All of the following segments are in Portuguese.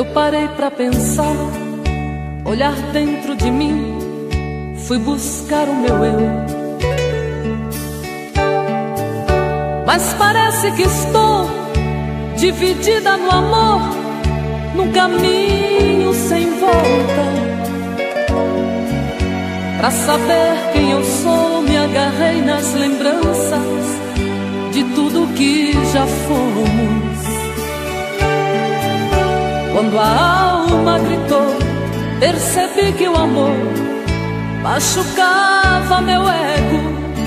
Eu parei pra pensar, olhar dentro de mim, fui buscar o meu eu. Mas parece que estou dividida no amor, num caminho sem volta. Pra saber quem eu sou, me agarrei nas lembranças de tudo que já fomos. Quando a alma gritou, percebi que o amor machucava meu ego.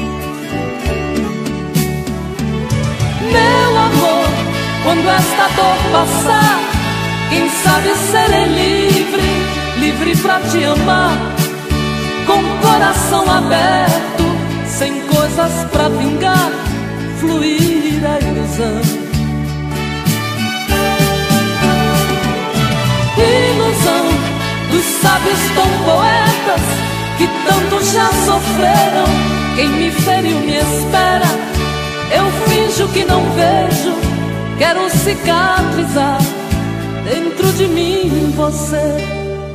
Meu amor, quando esta dor passar, quem sabe serei livre, livre pra te amar, com o coração aberto, sem coisas pra vingar, fluir a ilusão. Ilusão dos sábios tão poetas que tanto já sofreram. Quem me feriu me espera, eu finjo que não vejo, quero cicatrizar dentro de mim você.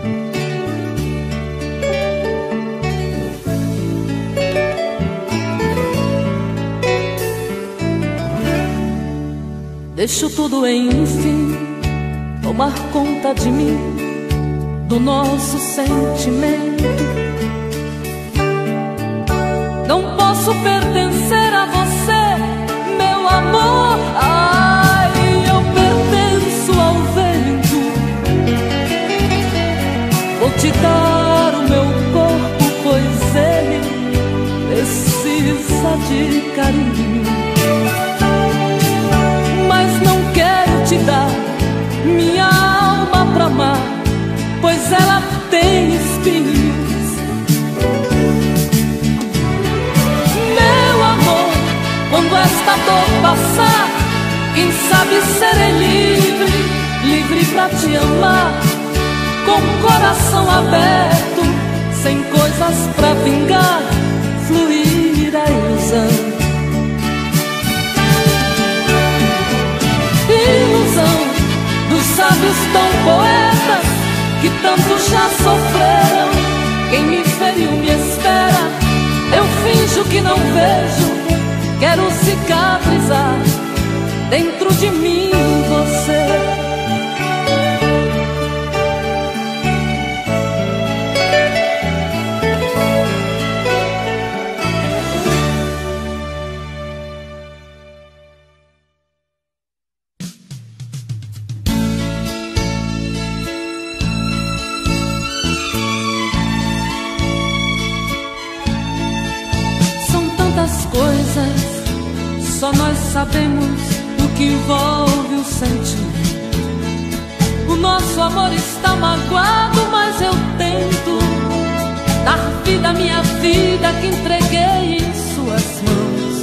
Deixo tudo enfim tomar conta de mim, do nosso sentimento. Não posso pertencer a você, meu amor. Ai, eu pertenço ao vento. Vou te dar o meu corpo, pois ele precisa de carinho. Mas não quero te dar minha alma pra amar, pois ela tem espinhos. Meu amor, quando esta dor passar, quem sabe serei livre, livre pra te amar, com o coração aberto, sem coisas pra vingar, fluir a ilusão. Ilusão dos sábios tão poetas que tanto já sofreram. Quem me feriu me espera, eu finjo que não vejo, quero cicatrizar dentro de mim você. Só nós sabemos o que envolve o sentimento. O nosso amor está magoado, mas eu tento dar vida à minha vida que entreguei em suas mãos.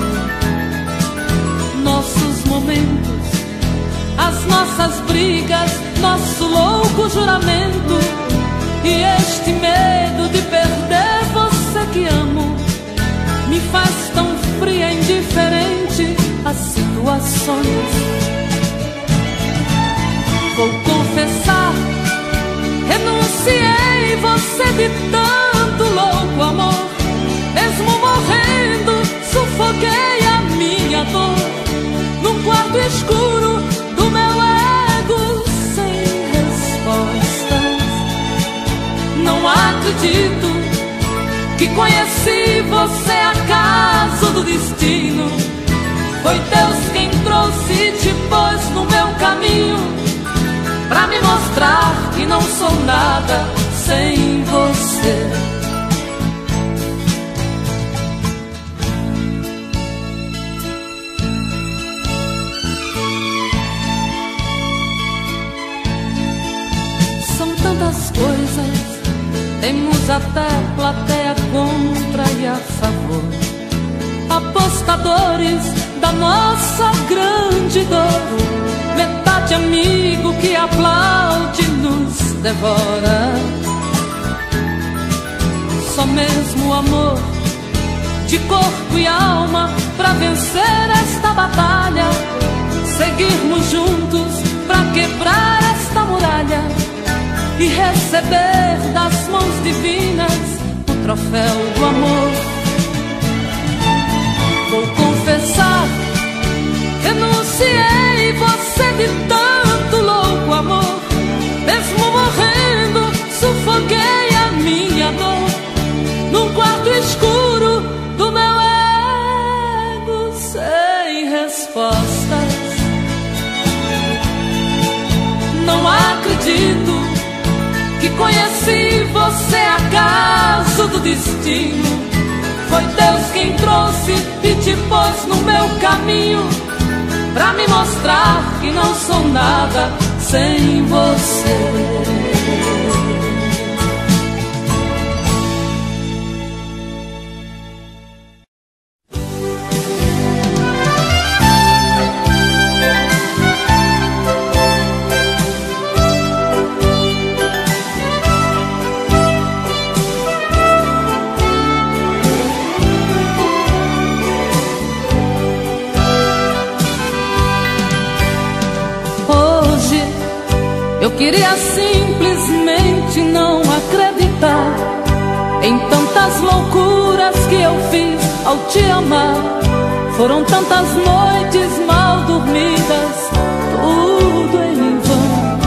Nossos momentos, as nossas brigas, nosso louco juramento e este medo de perder você que amo me faz tão fria, indiferente às situações. Vou confessar, renunciei você de tanto louco amor. Mesmo morrendo, sufoquei a minha dor num quarto escuro do meu ego sem respostas. Não acredito que conheci você acaso do destino. Foi Deus quem trouxe e te pôs no meu caminho, pra me mostrar que não sou nada sem você. São tantas coisas, temos até plateia contra e a favor, apostadores da nossa grande dor, metade amigo que aplaude nos devora. Só mesmo o amor de corpo e alma pra vencer esta batalha, seguirmos juntos pra quebrar esta muralha e receber das mãos divinas o troféu do amor. Vou confessar, renunciei você de tanto louco amor. Mesmo morrendo, sufoquei a minha dor num quarto escuro do meu ego sem respostas. Não acredito que conheci você acaso do destino. Foi Deus quem trouxe e te pôs no meu caminho pra me mostrar que não sou nada sem você. Eu queria simplesmente não acreditar em tantas loucuras que eu fiz ao te amar. Foram tantas noites mal dormidas, tudo em vão.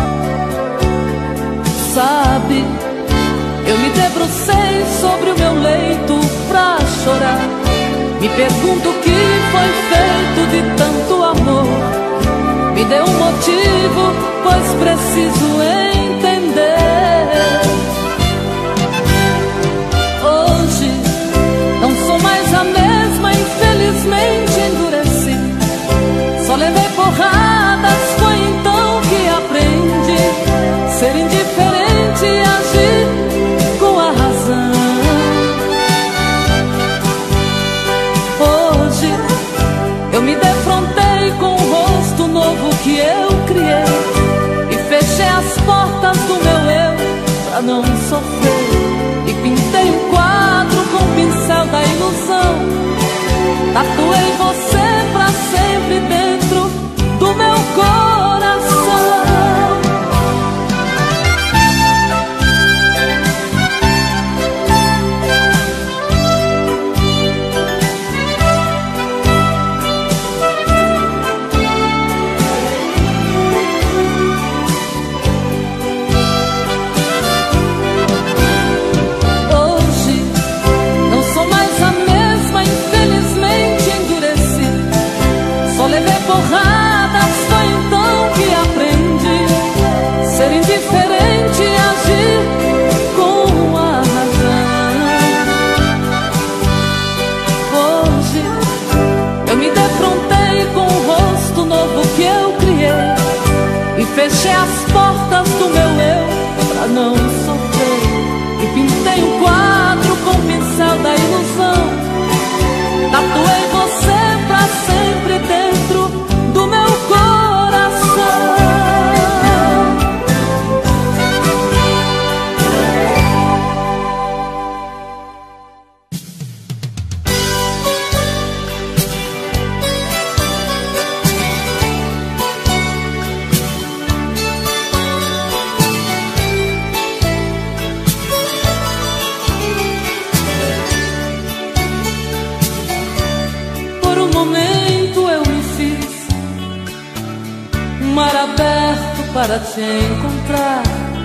Sabe, eu me debrucei sobre o meu leito pra chorar. Me pergunto o que foi feito de tanto amor. Me dê um motivo, pois preciso entender. Hoje não sou mais a mesma, infelizmente endureci. Só levei porradas, foi então que aprendi ser indiferente e agir com a razão. Hoje eu me defrontei com o rosto novo que eu criei e fechei as portas do meu eu pra não sofrer. E pintei um quadro com o pincel da ilusão. Tatuei você pra sempre dentro do meu coração. Porradas, foi então que aprendi ser indiferente e agir com a razão. Hoje eu me defrontei com o rosto novo que eu criei e fechei as portas do meu eu pra não sofrer. E pintei um quadro com o pincel da ilusão. Tatuei você pra sempre dentro do meu coração. Por um momento eu me fiz um mar aberto para te encontrar.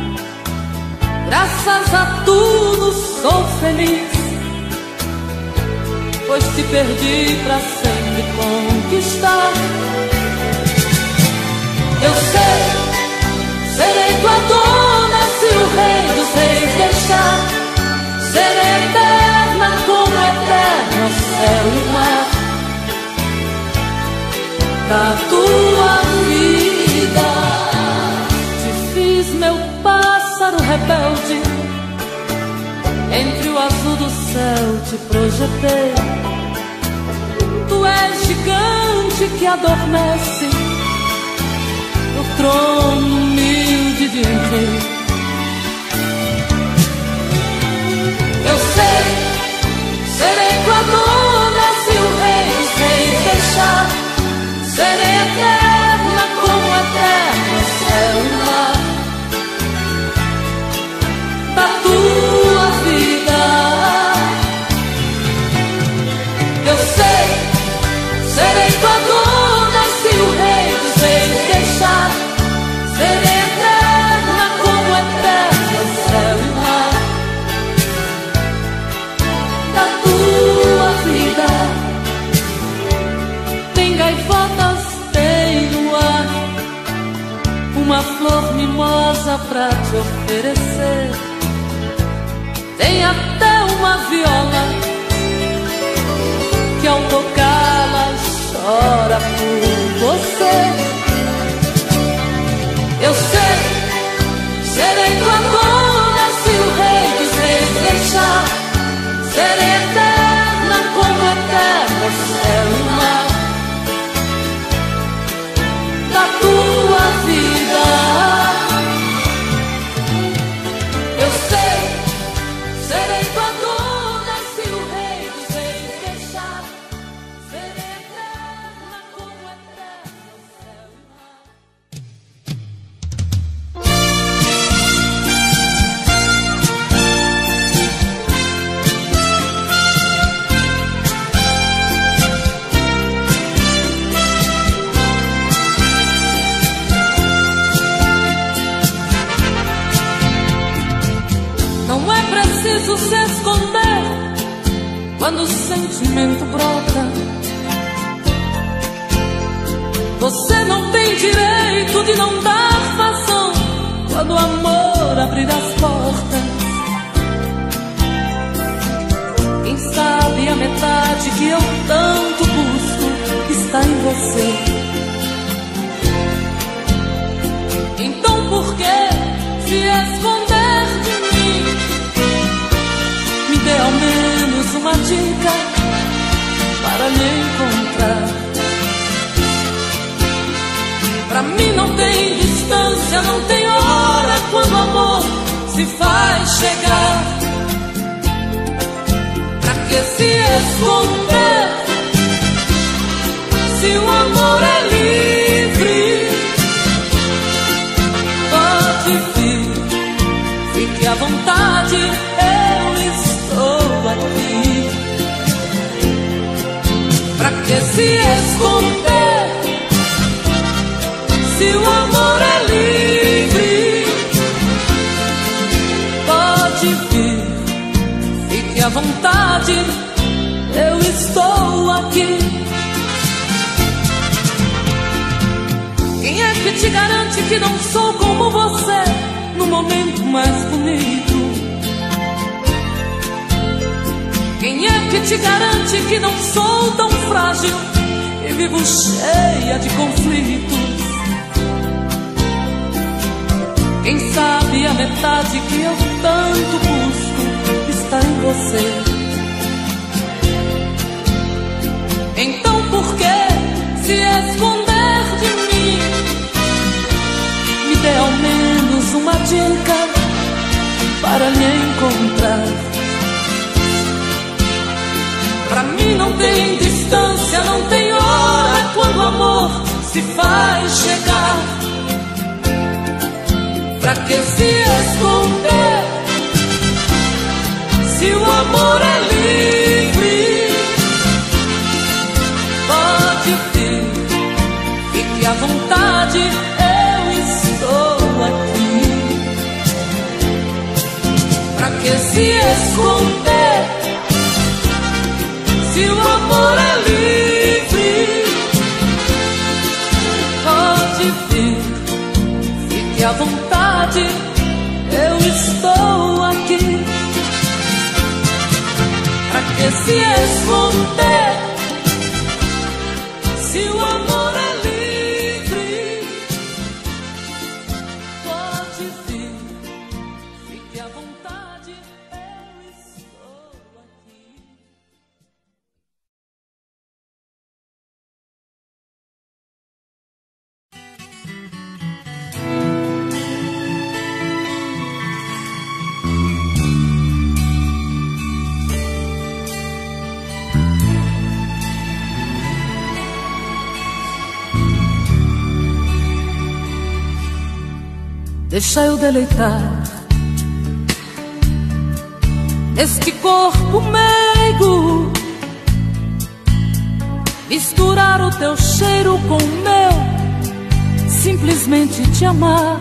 Graças a tudo sou feliz, pois te perdi pra sempre conquistar. Eu sei, serei tua dona se o rei dos reis deixar. Serei eterna como eterno céu e mar da tua vida. Te fiz meu pássaro rebelde, entre o azul do céu te projetei. Tu és gigante que adormece no trono humilde de um rei. Eu sei, serei tua dona se o rei dos reis deixar. Serei eterna como eterno Tem até uma viola que ao tocá-la chora por você. Eu sei, serei tua dona se o rei dos reis deixar. Serei eterna como eterno céu e mar da tua vida. Eu sei, serei tua dona se o rei dos reis deixar. Serei eterna como eterno céu e mar. Não é preciso se esconder quando o sentimento brota. Você não tem direito de não dar vazão quando o amor abrir as portas. Quem sabe a metade que eu tanto busco está em você. Então por que se esconder de mim? Me dê ao menos uma dica para me encontrar. Pra mim não tem distância, não tem hora quando o amor se faz chegar. Pra que se esconder se o amor é livre? Pode vir, fique à vontade, eu estou aqui. Pra que se esconder se o amor é livre? Pode vir, fique à vontade, eu estou aqui. Quem é que te garante que não sou como você no momento mais bonito? Quem é que te garante que não sou tão frágil e vivo cheia de conflitos? Quem sabe a metade que eu tanto busco está em você. Então por que se esconder de mim? Me dê ao menos uma dica para me encontrar. Pra mim não tem distância, não tem hora quando o amor se faz chegar. Pra que se esconder se o amor é livre? Pode vir, fique à vontade, eu estou aqui. Pra que se esconder se o amor é livre? Pode vir, fique à vontade, eu estou aqui. Pra que se esconder se o amor é livre? Pode vir, fique à vontade, eu estou aqui. Deixa eu deleitar este corpo meigo, misturar o teu cheiro com o meu, simplesmente te amar.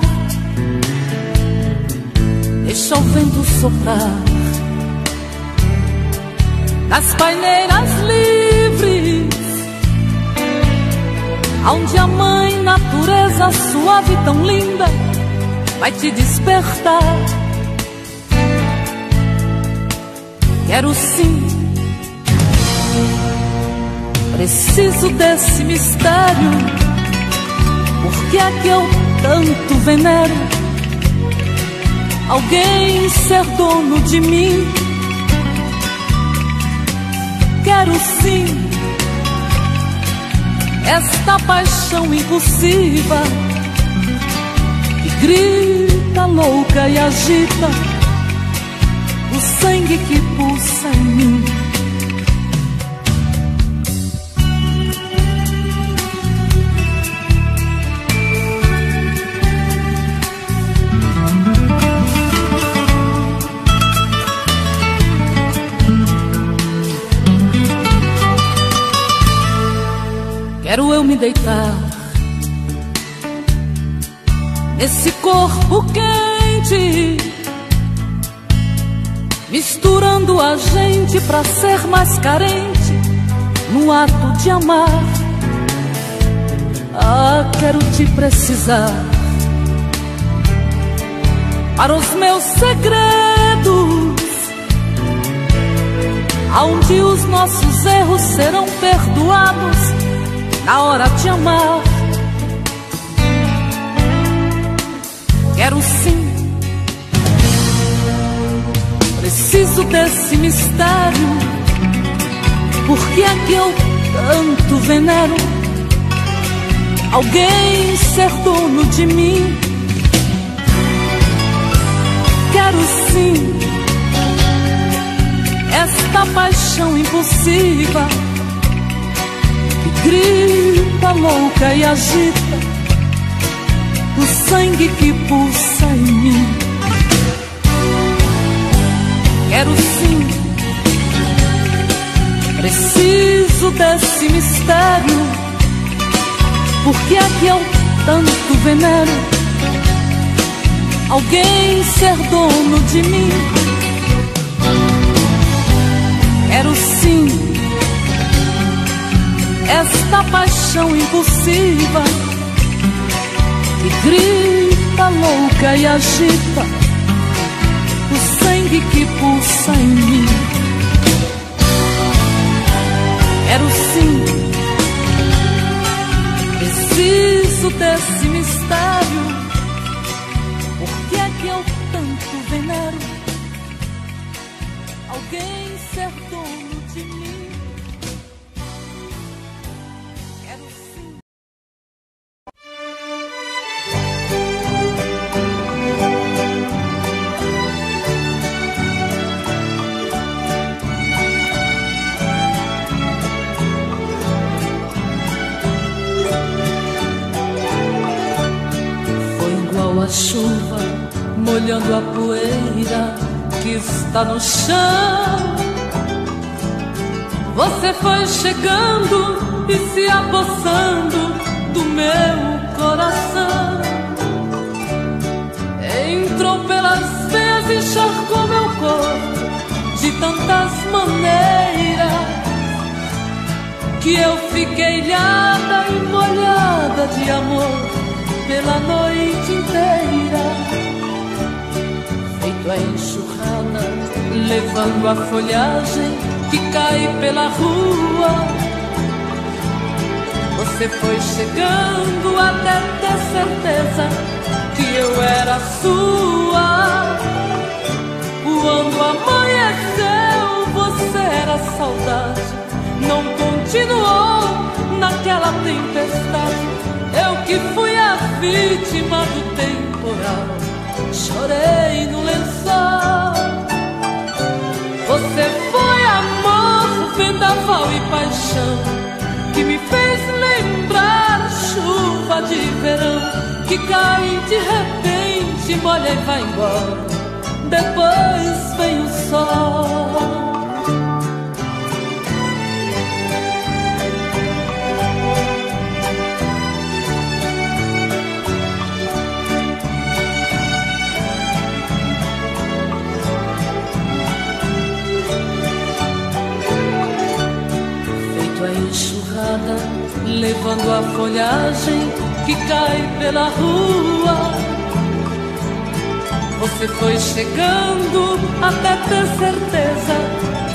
Deixa o vento soprar nas paineiras livres, onde a mãe natureza suave e tão linda vai te despertar. Quero sim, preciso desse mistério. Por que é que eu tanto venero alguém ser dono de mim? Quero sim esta paixão impulsiva que grita louca e agita o sangue que pulsa em mim. Quero eu me deitar nesse corpo quente, misturando a gente pra ser mais carente no ato de amar. Ah, quero te precisar para os meus segredos, aonde os nossos erros serão perdoados na hora de amar. Quero sim, preciso desse mistério. Por que é que eu tanto venero alguém ser dono de mim? Quero sim esta paixão impulsiva que grita louca e agita o sangue que pulsa em mim. Quero sim, preciso desse mistério. Por que é que eu tanto venero alguém ser dono de mim? Quero sim esta paixão impulsiva que grita louca e agita o sangue que pulsa em mim. Quero sim, preciso desse mistério. Por que é que eu tanto venero alguém ser dono de mim? A chuva molhando a poeira que está no chão. Você foi chegando e se apossando do meu coração. Entrou pelas veias e encharcou meu corpo de tantas maneiras que eu fiquei ilhada e molhada de amor pela noite inteira. Feito a enxurrada, levando a folhagem que cai pela rua. Você foi chegando até ter certeza que eu era sua. Quando amanheceu, você era saudade. Não continuou naquela tempestade. Eu que fui a vítima do temporal, chorei no lençol. Você foi amor, vendaval e paixão, que me fez lembrar a chuva de verão, que cai de repente, molha e vai embora. Depois vem o sol. Enxurrada, levando a folhagem que cai pela rua. Você foi chegando até ter certeza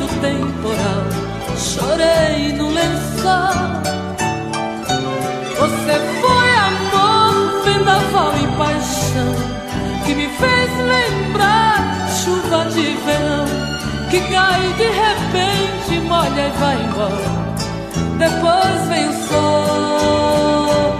temporal, chorei no lençol. Você foi amor, vendaval e paixão, que me fez lembrar chuva de verão, que cai de repente, molha e vai embora. Depois vem o sol.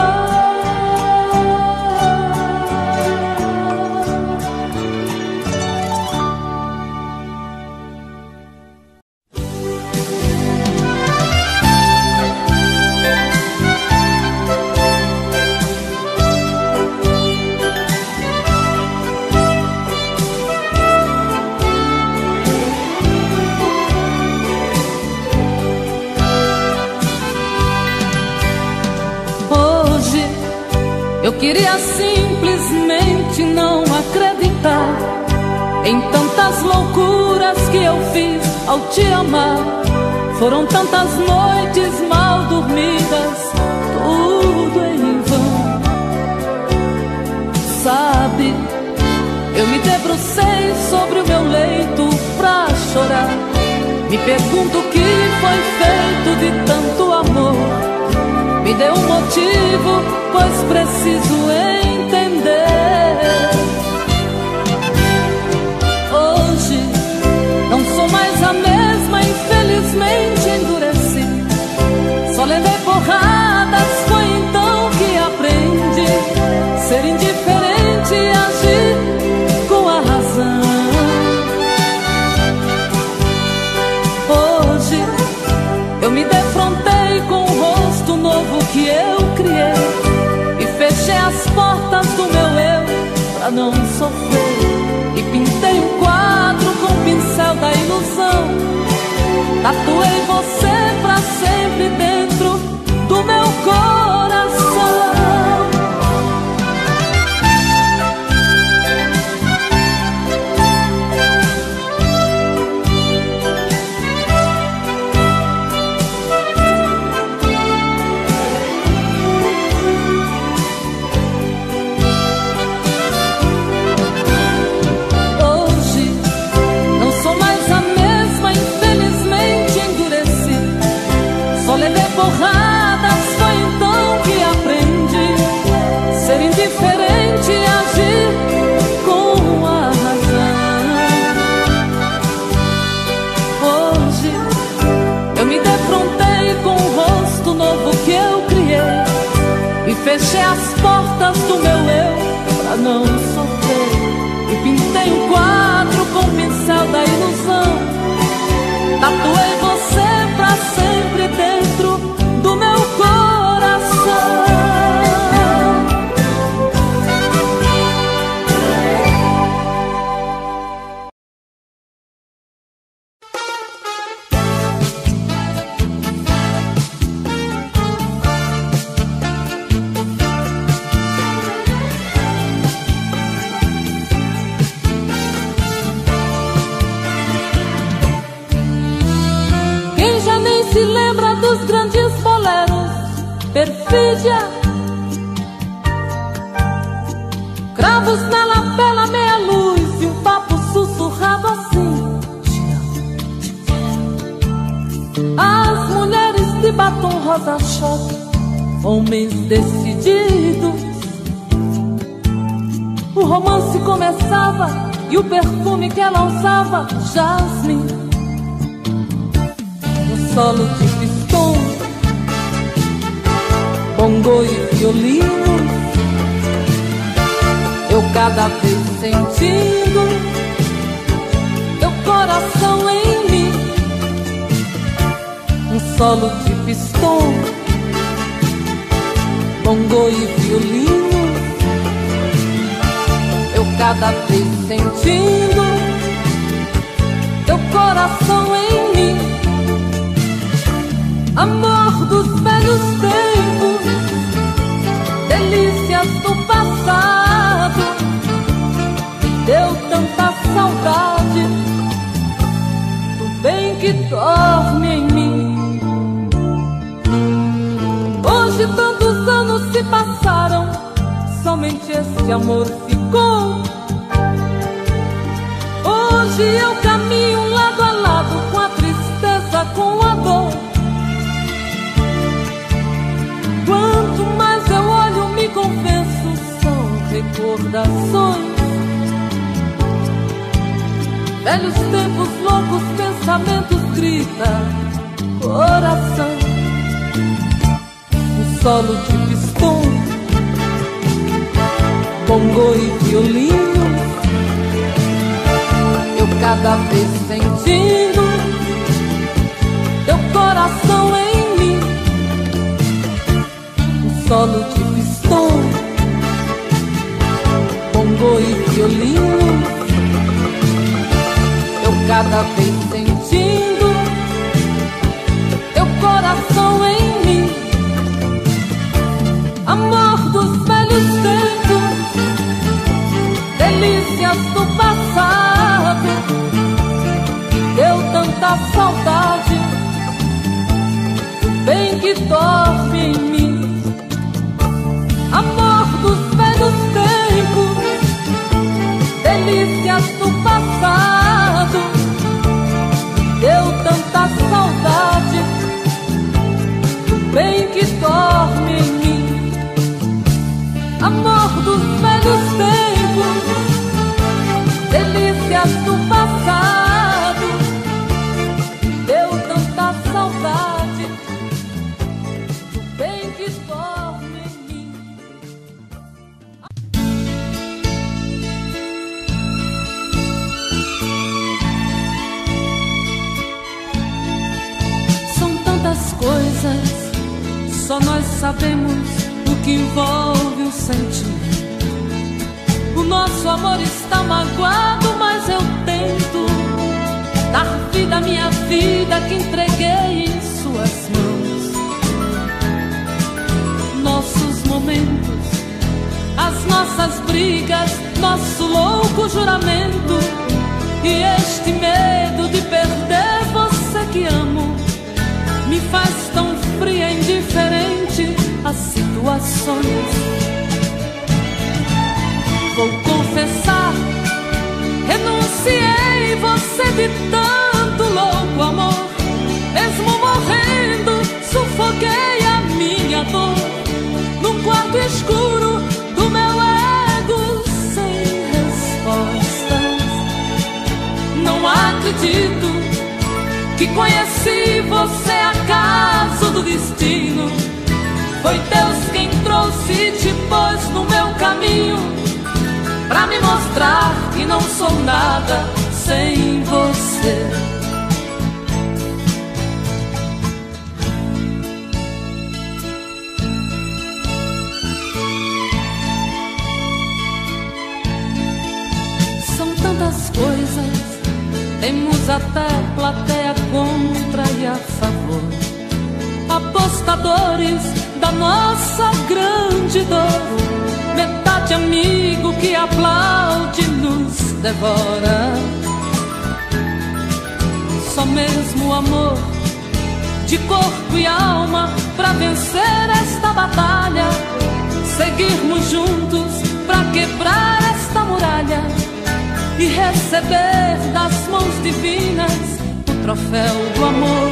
Eu queria simplesmente não acreditar em tantas loucuras que eu fiz ao te amar. Foram tantas noites mal dormidas, tudo em vão. Sabe, eu me debrucei sobre o meu leito pra chorar. Me pergunto o que foi feito de tanto amor. Me dê um motivo, pois preciso entender. Hoje não sou mais a mesma, infelizmente endureci. Só levei porradas, foi então que aprendi ser indiferente e agir com a razão. Hoje eu me defrontei com o rosto novo que eu criei e fechei as portas do meu eu pra não sofrer. E pintei um quadro com o pincel da ilusão. Tatuei você pra sempre dentro do meu coração. Porradas, foi então que aprendi ser indiferente e agir com a razão. Hoje eu me defrontei com o rosto novo que eu criei e fechei as portas do meu eu pra não sofrer. E pintei um quadro com o pincel da ilusão. Tatuei você pra sempre dentro do meu coração. Quem já nem se lembra dos grandes boleros, perfídia, cravos na lapela, meia luz e um papo sussurrado assim: as mulheres de batom rosa-choque, homens decididos. O romance começava e o perfume que ela usava, jasmim. No solo de pistão, bongo e violino, eu cada vez sentindo teu coração em mim. Um solo de pistão, bongo e violino, eu cada vez sentindo teu coração em mim. Amor dos velhos tempos, delícias do passado, me deu tanta saudade do bem que dorme em mim. Hoje tantos anos se passaram, somente esse amor ficou. Hoje eu caminho lado a lado com a recordações, velhos tempos, loucos pensamentos, grita coração. Um solo de pistão, bongo e violino, eu cada vez sentindo teu coração em mim. Um solo de pistão, bongo e violino, eu cada vez sentindo teu coração em mim. Amor dos velhos tempos, delícias do passado, deu tanta saudade do bem que dorme em mim. Amor dos velhos tempos, delícias do passado, deu tanta saudade do bem que dorme em mim. Amor dos velhos tempos, delícias do passado, deu tanta saudade do bem que dorme em mim. São tantas coisas, só nós sabemos o que envolve o sentimento. O nosso amor está magoado, mas eu tento dar vida à minha vida que entreguei em suas mãos. Nossos momentos, as nossas brigas, nosso louco juramento e este medo de perder você que amo me faz tão fria e indiferente às situações. Vou confessar, renunciei você de tanto louco amor. Mesmo morrendo, sufoquei a minha dor num quarto escuro do meu ego sem respostas. Não acredito que conheci você acaso do destino. Foi Deus quem trouxe e te pôs no meu caminho, pra me mostrar que não sou nada sem você. São tantas coisas, temos até plateia contra e a favor, apostadores da nossa grande dor. Metade amigo que aplaude nos devora. Só mesmo o amor de corpo e alma pra vencer esta batalha. Seguirmos juntos pra quebrar esta muralha e receber das mãos divinas o troféu do amor.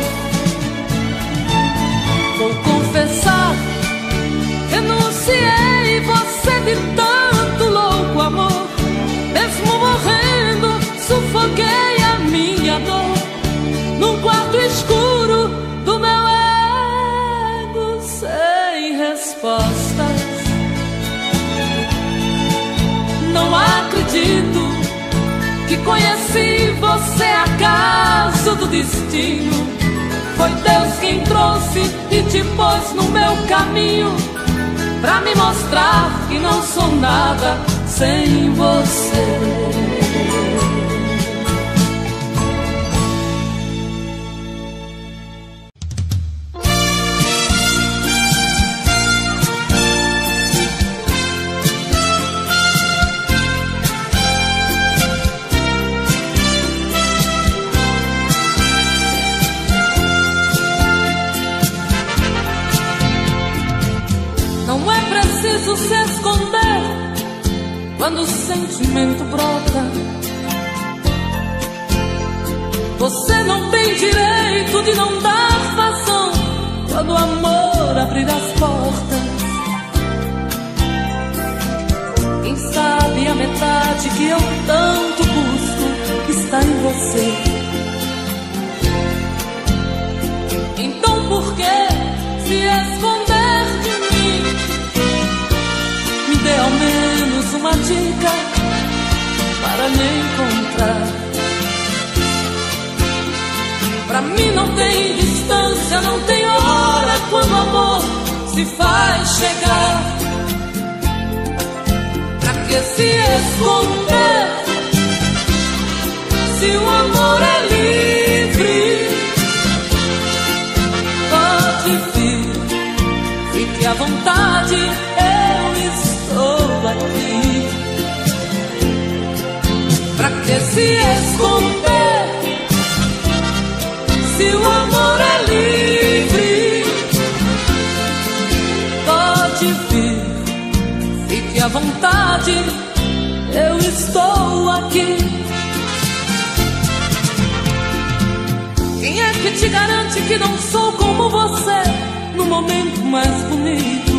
Vou confessar, renunciei você de tanto louco amor. Mesmo morrendo, sufoquei a minha dor num quarto escuro do meu ego sem respostas. Não acredito que conheci você acaso do destino. Foi Deus quem trouxe e te pôs no meu caminho, pra me mostrar que não sou nada sem você. Não é preciso se esconder quando o sentimento brota. Você não tem direito de não dar vazão quando o amor abrir as portas. Quem sabe, a metade que eu tanto busco está em você. Então por que se esconder de mim? Me dê ao menos uma dica para me encontrar. Pra mim não tem distância, não tem hora quando o amor se faz chegar. Pra que se esconder se o amor é livre? Pode vir, fique à vontade, eu estou aqui. Pra que se esconder se o amor é livre? Pode vir, fique à vontade, eu estou aqui. Quem é que te garante que não sou como você no momento mais bonito?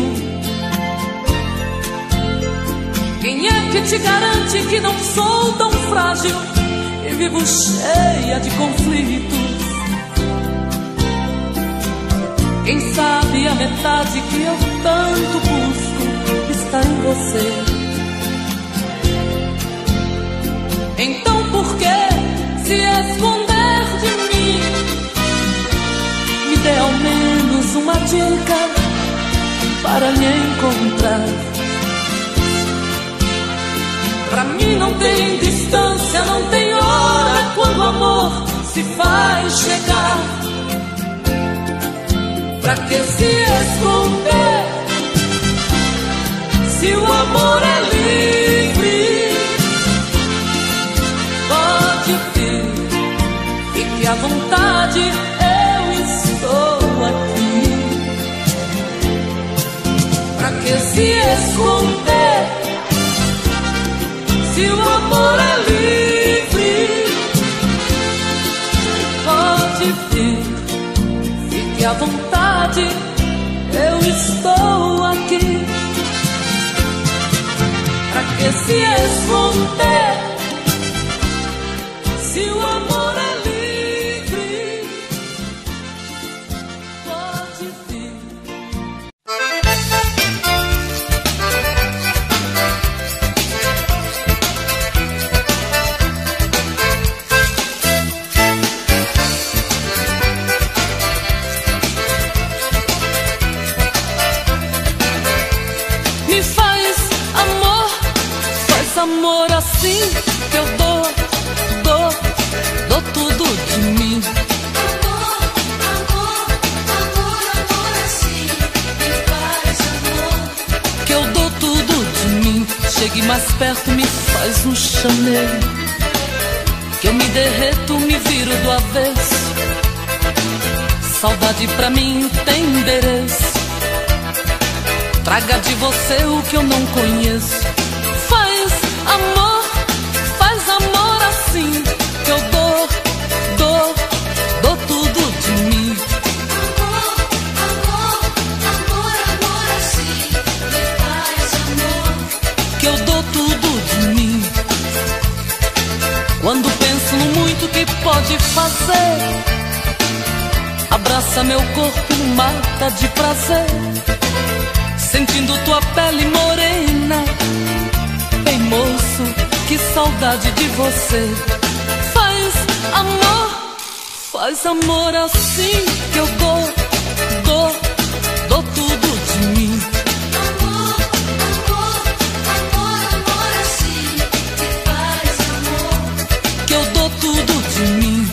Quem é que te garante que não sou tão frágil e vivo cheia de conflitos? Quem sabe a metade que eu tanto busco está em você. Então por que se esconder de mim? Me dê ao menos uma dica para me encontrar. Pra mim não tem distância, não tem hora quando o amor se faz chegar. Pra que se esconder se o amor é livre? Pode vir, fique à vontade, eu estou aqui. Pra que se esconder se o amor é livre? Pode vir, fique à vontade, eu estou aqui. Pra que se esconder se o amor é livre? Pode vir. Amor assim que eu dou tudo de mim. Amor assim, me faz amor. Que eu dou tudo de mim. Chegue mais perto, me faz um chamego. Que eu me derreto, me viro do avesso. Saudade pra mim tem endereço. Traga de você o que eu não conheço. Faz amor assim, que eu dou tudo de mim. Amor assim, me faz amor. Que eu dou tudo de mim. Quando penso no muito que pode fazer, abraça meu corpo, mata de prazer. Sentindo tua pele morena, bem moço, que saudade de você. Faz amor assim, que eu dou tudo de mim. Amor assim, que faz amor. Que eu dou tudo de mim.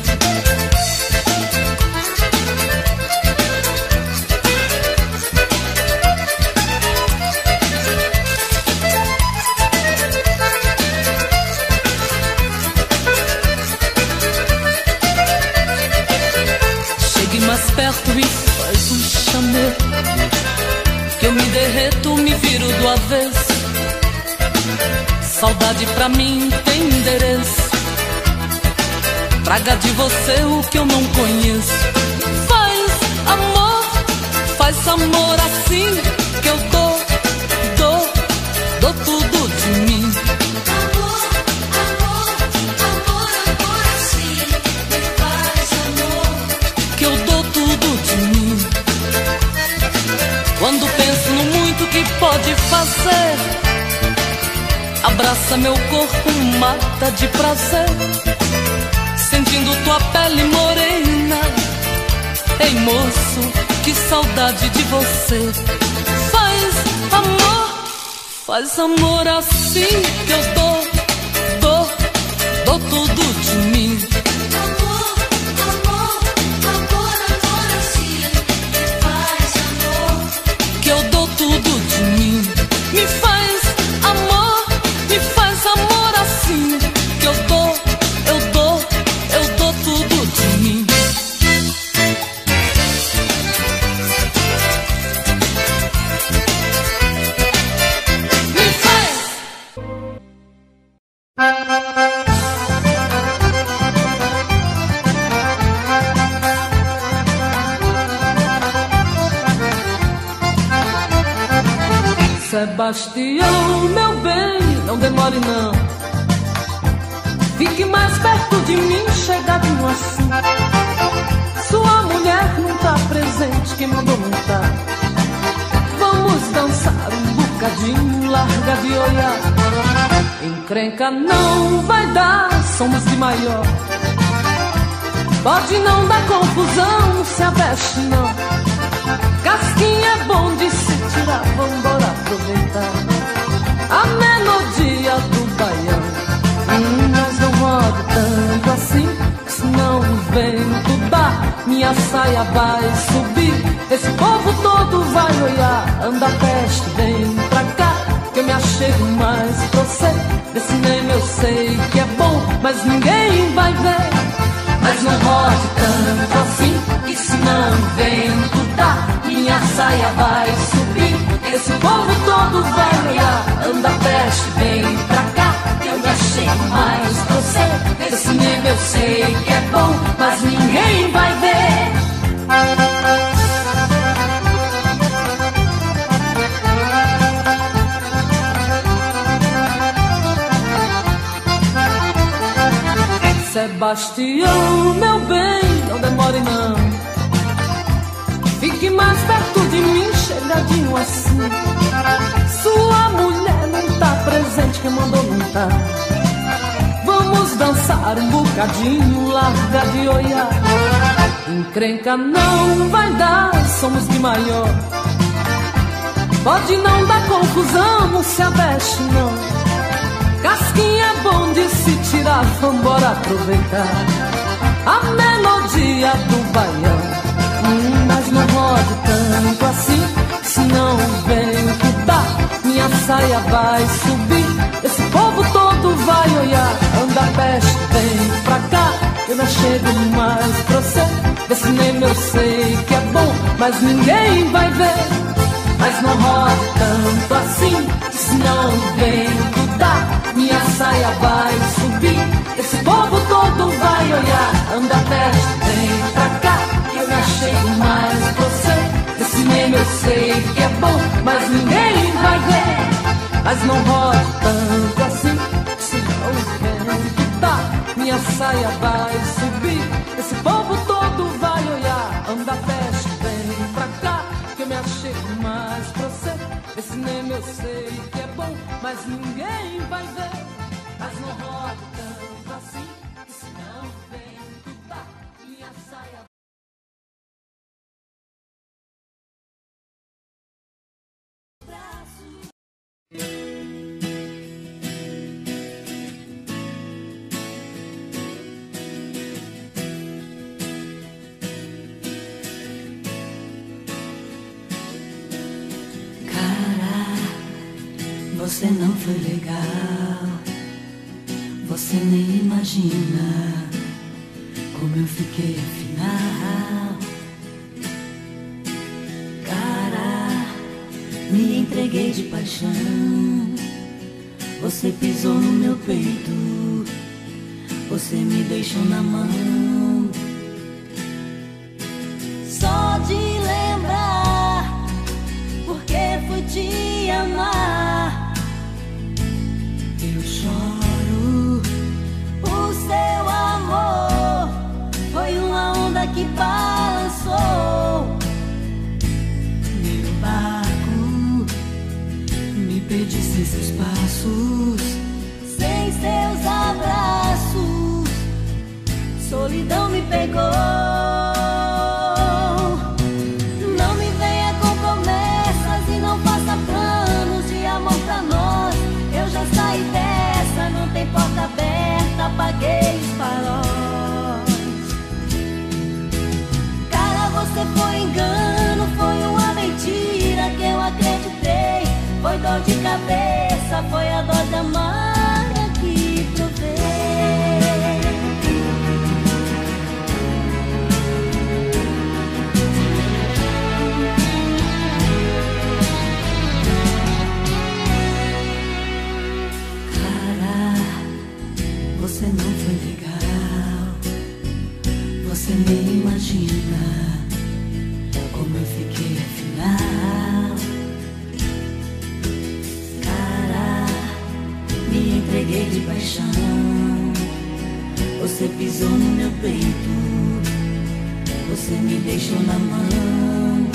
Perto e faz um chamego. Que eu me derreto, me viro do avesso. Saudade pra mim tem endereço. Traga de você o que eu não conheço. Faz amor assim, que eu dou tudo de mim. fazer. Abraça meu corpo, mata de prazer, sentindo tua pele morena. Ei moço, que saudade de você. Faz amor assim que eu dou tudo de mim. Amor, amor, amor, amor assim. Faz amor que eu dou tudo de mim. Me faz amor assim que eu dou tudo de mim. Sebastião, meu bem, não demore não. Fique mais perto de mim, chegadinho assim. Sua mulher não tá presente, quem mandou não tá. Vamos dançar um bocadinho, larga de olhar. Encrenca não vai dar, somos de maior. Pode não dar confusão, se aveste não. Casquinha é bom de se tirar, vambora aproveitar a melodia do baião. Mas não rodo tanto assim, senão o vento dá. Minha saia vai subir, esse povo todo vai olhar. Anda peste, vem pra cá, que eu me achego mais pra você. Desse cinema eu sei que é bom, mas ninguém vai ver. Mas não rode tanto assim, que senão o vento dá. Minha saia vai subir, esse povo todo vai olhar. Anda peste, vem pra cá, que eu me achego mais pra você. Desse cinema eu sei que é bom, mas ninguém vai ver. Sebastião, meu bem, não demore não. Fique mais perto de mim, chegadinho assim. Sua mulher não tá presente, quem mandou não tá. Vamos dançar um bocadinho, larga de olhar. Encrenca não vai dar, somos de maior. Pode não dar confusão, não se aveste não. Casquinha é bom de se tirar, vambora aproveitar a melodia do baião. Mas não rode tanto assim, senão o vento dá. Minha saia vai subir, esse povo todo vai olhar. Anda peste, vem pra cá, eu não chego mais pra você. Desse cinema eu sei que é bom, mas ninguém vai ver. Mas não rode tanto assim, senão o vento dá. Minha saia vai subir, esse povo todo vai olhar. Anda peste, vem pra cá, que eu me achego mais pra você. Desse cinema eu sei que é bom, mas ninguém vai ver. Mas não rode tanto assim, senão o vento dá. Minha saia vai subir, esse povo todo vai olhar. Anda peste, vem pra cá, que eu me achego mais pra você. Esse cinema eu sei que é bom, mas ninguém vai ver. Mas não roda tanto assim, que senão o vento dá. Minha saia. Você não foi legal, você nem imagina como eu fiquei afinal. Cara, me entreguei de paixão, você pisou no meu peito, você me deixou na mão. Só de lembrar, porque fui te amar, eu choro. O seu amor foi uma onda que balançou meu barco, sem seus passos, sem seus abraços, solidão me pegou. Não me venha com promessas e não faça planos de amor pra nós. Eu já saí dessa, não tem porta aberta, apaguei os faróis. Cara, você foi engano, foi uma mentira que eu acreditei. Foi dor de cabeça, foi a dose amarga que provei. Cara, você não foi legal. Você nem imagina como eu fiquei afinal. Cara, me entreguei de paixão. Você pisou no meu peito, você me deixou na mão.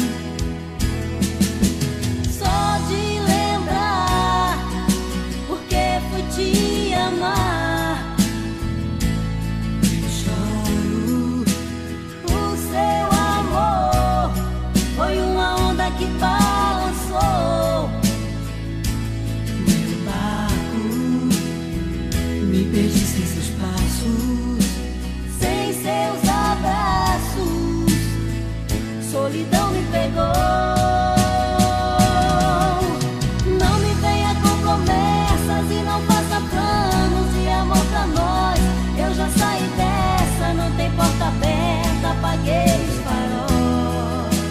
Só de lembrar, porque fui te amar, eu choro. O seu amor foi uma onda que balançou meu barco. Me perdi sem seus passos, sem seus abraços, solidão me pegou. Não me venha com promessas e não faça planos de amor pra nós. Eu já saí dessa, não tem porta aberta, apaguei os faróis.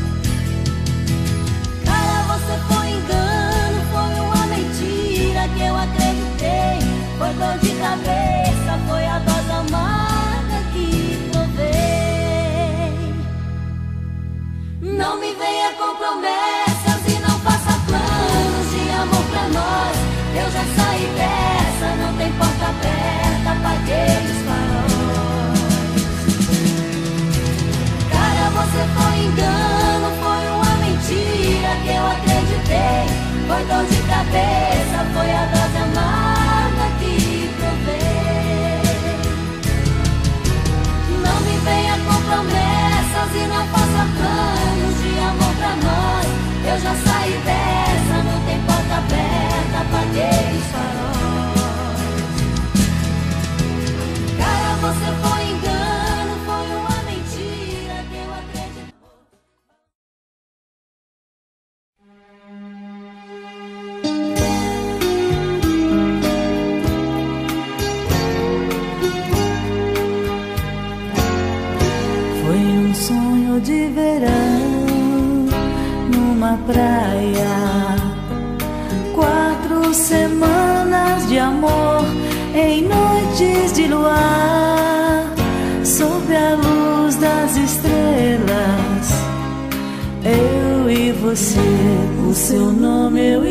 Cara, você foi engano, foi uma mentira que eu acreditei. Foi dor de cabeça, foi a dose amarga que provei. Não me venha com promessas e não faça planos de amor pra nós. Eu já saí dessa, não tem porta aberta, apaguei os faróis. Cara, você foi engano, foi uma mentira que eu acreditei. Foi dor de cabeça, foi a dose amarga que provei. Não me venha com promessas e não faça planos de amor pra nós. Eu já saí dessa, não tem porta aberta, apaguei os faróis. Cara, você foi engano, foi uma mentira que eu acreditei. Foi um sonho de verão numa praia, 4 semanas de amor em noites de luar, sob a luz das estrelas. Eu e você, o seu nome eu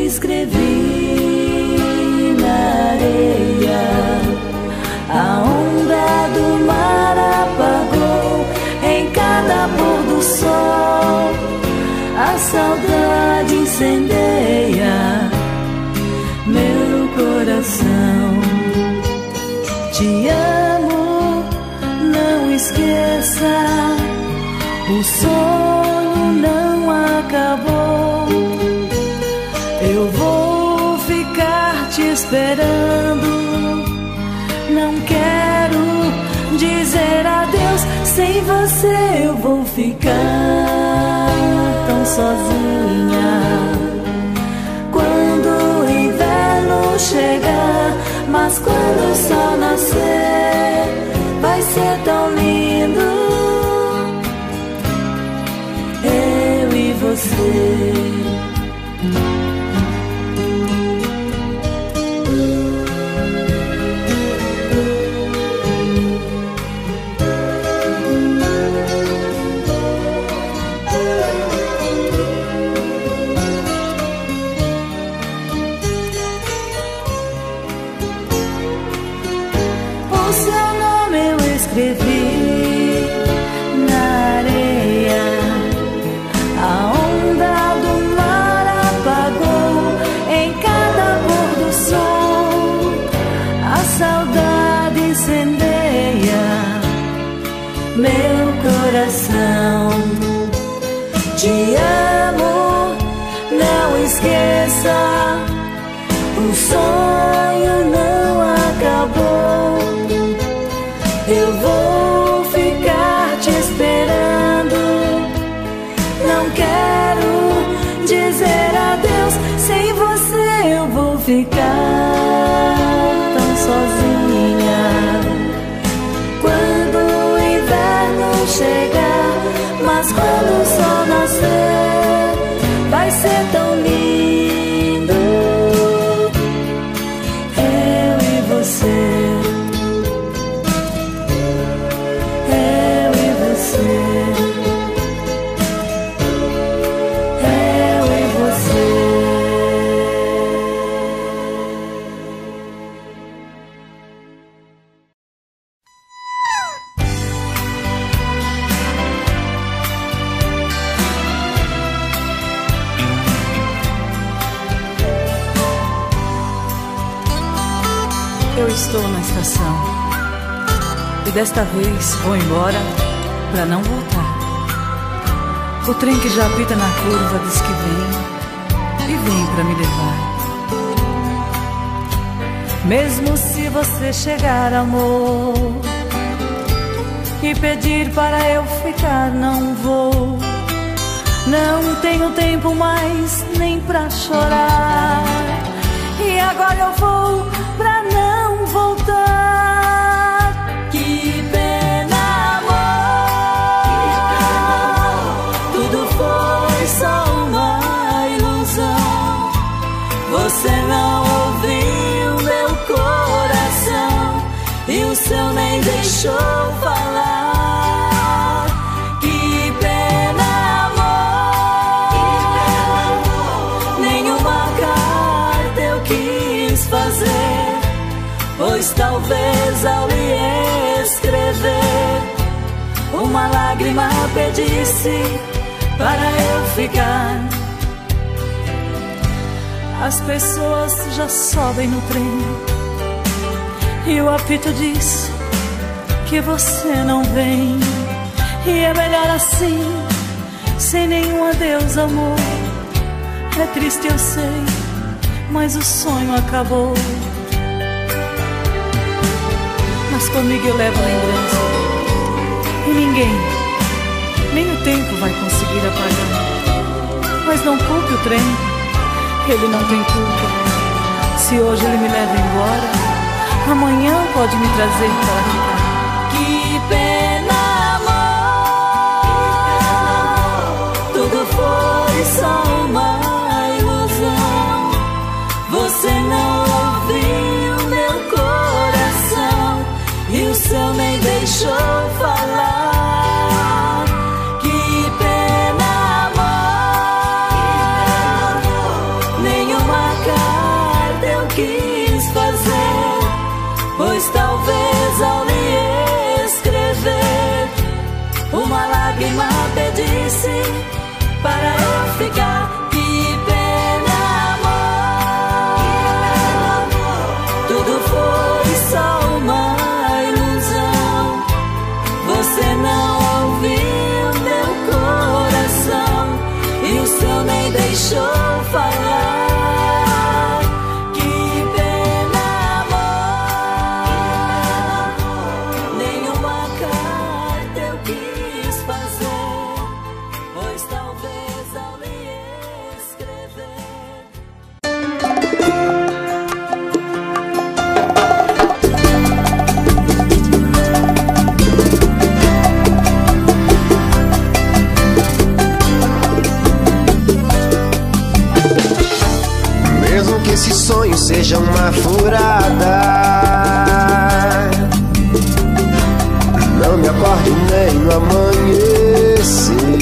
escrevi na areia. A onda do mar apagou em cada pôr do sol. A saudade incendeia meu coração. Te amo, não esqueça, o sonho não acabou. Eu vou ficar te esperando. Não quero dizer adeus, sem você eu vou ficar tão sozinha. Quando o inverno chegar, mas quando o sol nascer, vai ser tão lindo, eu e você. O seu nome eu escrevi meu coração. Te amo, não esqueça, o sonho não acabou. Eu vou ficar te esperando. Não quero dizer adeus, sem você eu vou ficar tão sozinha. Quando o inverno chegar, mas quando o sol nascer, vai ser tão lindo. Eu e você, eu e você. Eu estou na estação e desta vez vou embora pra não voltar. O trem que já apita na curva diz que vem e vem pra me levar. Mesmo se você chegar, amor, e pedir para eu ficar, não vou. Não tenho tempo mais nem pra chorar. E agora eu vou pra não voltar. Que pena, amor, tudo foi só uma ilusão. Você não ouviu meu coração e o seu nem deixou falar. Que pena, amor, nenhuma carta eu quis fazer, pois talvez ao lhe escrever, uma lágrima pedisse para eu ficar. As pessoas já sobem no trem e o apito diz que você não vem. E é melhor assim, sem nenhum adeus, amor. É triste, eu sei, mas o sonho acabou. Mas comigo eu levo lembrança, e ninguém, nem o tempo vai conseguir apagar. Mas não culpe o trem, ele não tem culpa. Se hoje ele me leva embora, amanhã pode me trazer para ficar. Que pena, amor, tudo foi só uma ilusão. Você não ouviu meu coração e o seu nem deixou falar. Que pena, amor, nenhuma carta eu quis fazer, pois talvez ao lhe escrever, uma lágrima pedisse para eu ficar. Que pena, amor, tudo foi só uma ilusão. Você não ouviu meu coração e o seu nem deixou falar. Que pena, amor, nenhuma carta eu quis fazer, pois talvez ao lhe escrever. Mesmo que esse sonho seja uma furada, não me acorde nem no amanhecer.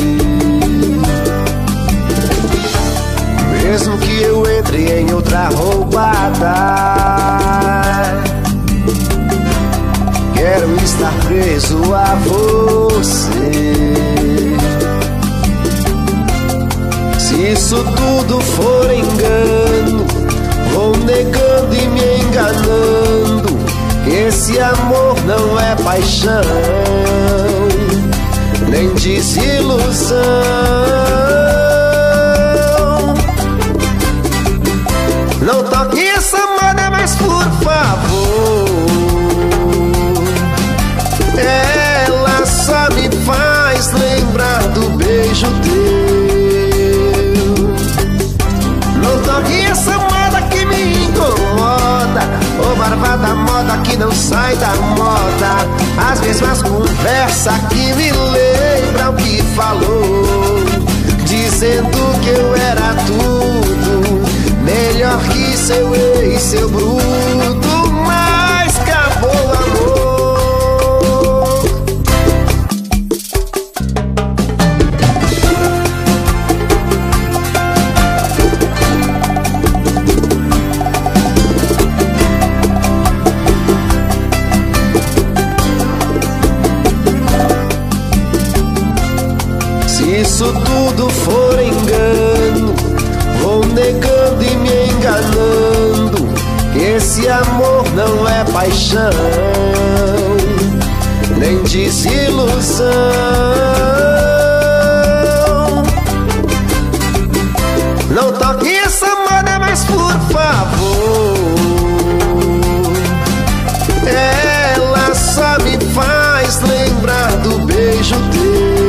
Mesmo que eu entre em outra roubada, quero estar preso a você. Se isso tudo for engano, vou negando e me enganando, que esse amor não é paixão. desilusão. Não toque essa moda mais, por favor. Ela só me faz lembrar do beijo teu. Não toque essa moda que me incomoda, ô marvada moda que não sai da moda. As mesmas conversas que me lembram que falou, dizendo que eu era tudo, melhor que seu ex, seu bruto, mas acabou o amor. Se isso tudo for engano, vou negando e me enganando, que esse amor não é paixão, nem desilusão. Não toque essa moda mais, por favor. Ela só me faz lembrar do beijo teu.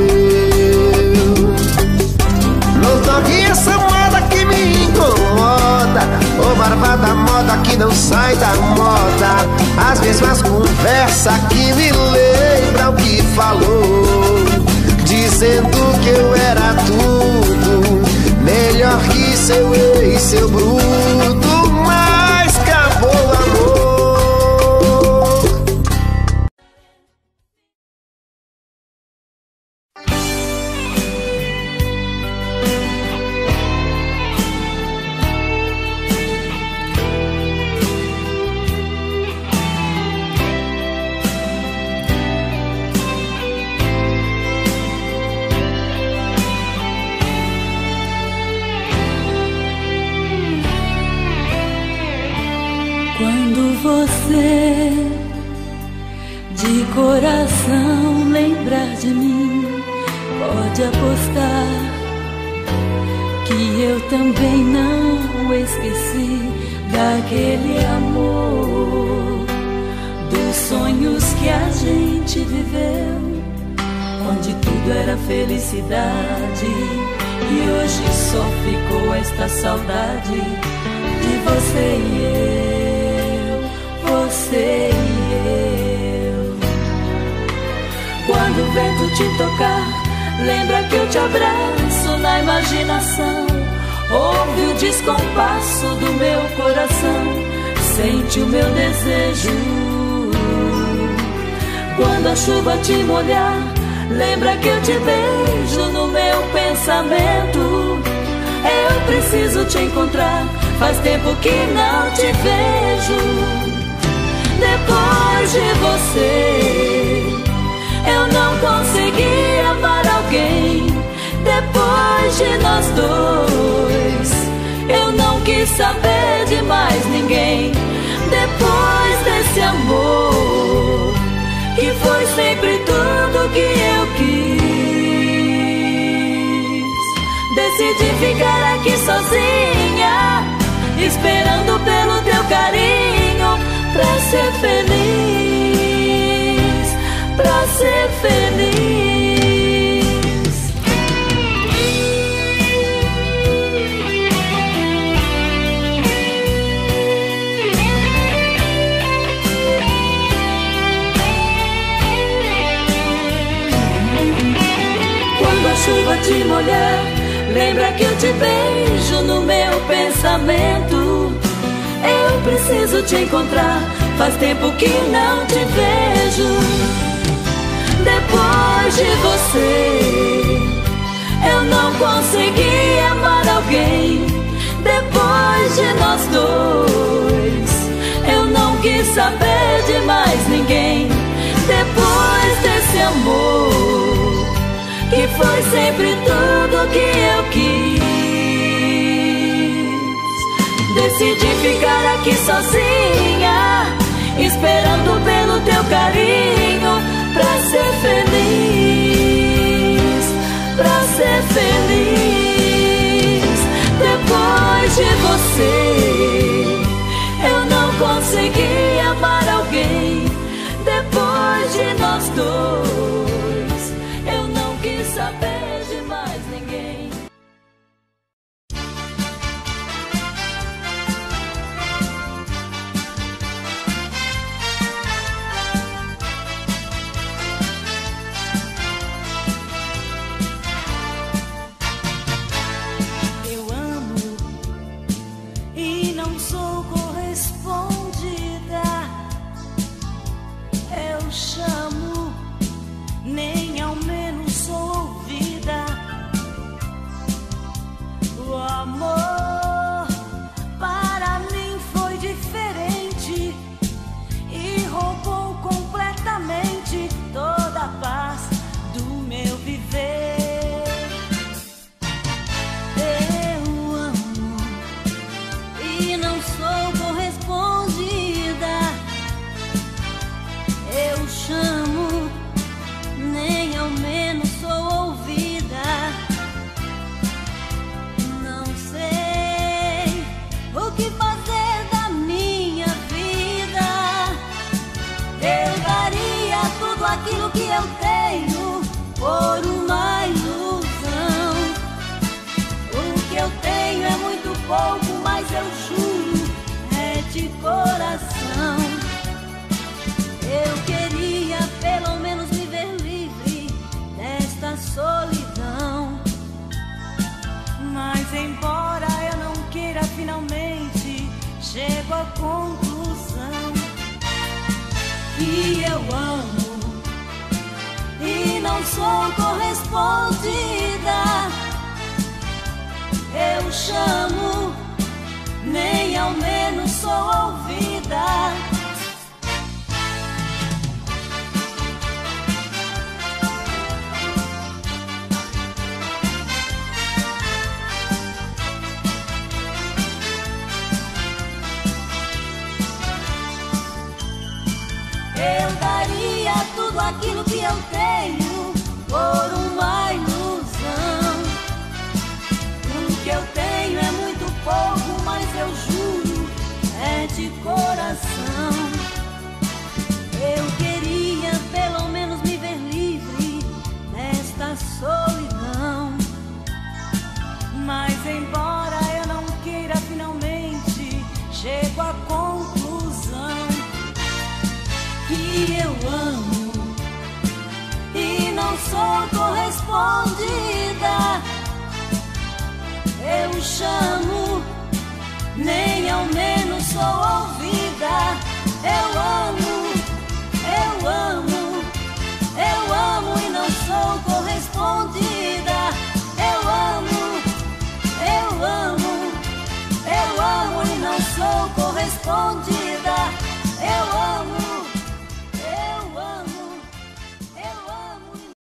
Não toque essa moda que me incomoda, ô marvada moda que não sai da moda. As mesmas conversas que me lembram que falou, dizendo que eu era tudo, melhor que seu ex, seu bruto, mas acabou o amor. Quando você de coração lembrar de mim, pode apostar que eu também não esqueci daquele amor, dos sonhos que a gente viveu, onde tudo era felicidade, e hoje só ficou esta saudade de você e eu, você e eu. Quando o vento te tocar, lembra que eu te abraço na imaginação. Ouve o descompasso do meu coração, sente o meu desejo. Quando a chuva te molhar, lembra que eu te beijo no meu pensamento. Eu preciso te encontrar, faz tempo que não te vejo. Depois de você, eu não consegui amar alguém. Depois de nós dois, eu não quis saber de mais ninguém. Depois desse amor, que foi sempre tudo que eu quis, decidi ficar aqui sozinha, esperando pelo teu carinho, pra ser feliz, pra ser feliz. Quando a chuva te molhar, lembra que eu te beijo no meu pensamento. Eu preciso te encontrar, faz tempo que não te vejo. Depois de você, eu não consegui amar alguém. Depois de nós dois, eu não quis saber de mais ninguém. Depois desse amor, que foi sempre tudo que eu quis, decidi ficar aqui sozinha, esperando pelo teu carinho, pra ser feliz. você. Eu não consegui amar alguém depois de nós dois. Eu não quis saber de mais ninguém. Eu amo e não sou correspondida. Eu chamo, nem ao menos sou ouvida. O amor para mim foi diferente e roubou completamente toda a paz do meu viver. Eu amo e não sou correspondida. Eu chamo, nem ao menos sou ouvida. Não sei o que fazer da minha vida. Eu daria tudo aquilo que eu tenho por uma ilusão. O que eu tenho é muito pouco, mas eu juro, é de coração. Eu queria pelo menos me ver livre desta solidão. Mas embora eu não queira, finalmente chego à conclusão que eu amo e não sou correspondida. Eu chamo, nem ao menos sou ouvida. Eu daria tudo aquilo que eu tenho por uma ilusão. O que eu tenho é muito pouco, mas eu juro, é de coração. Eu queria pelo menos me ver livre desta solidão. Mas embora eu não queira, finalmente chego à conclusão que eu amo e não sou correspondida. Eu chamo, nem ao menos sou ouvida. Eu amo, eu amo, eu amo e não sou correspondida. Eu amo, eu amo, eu amo e não sou correspondida. Eu amo, eu amo, eu amo.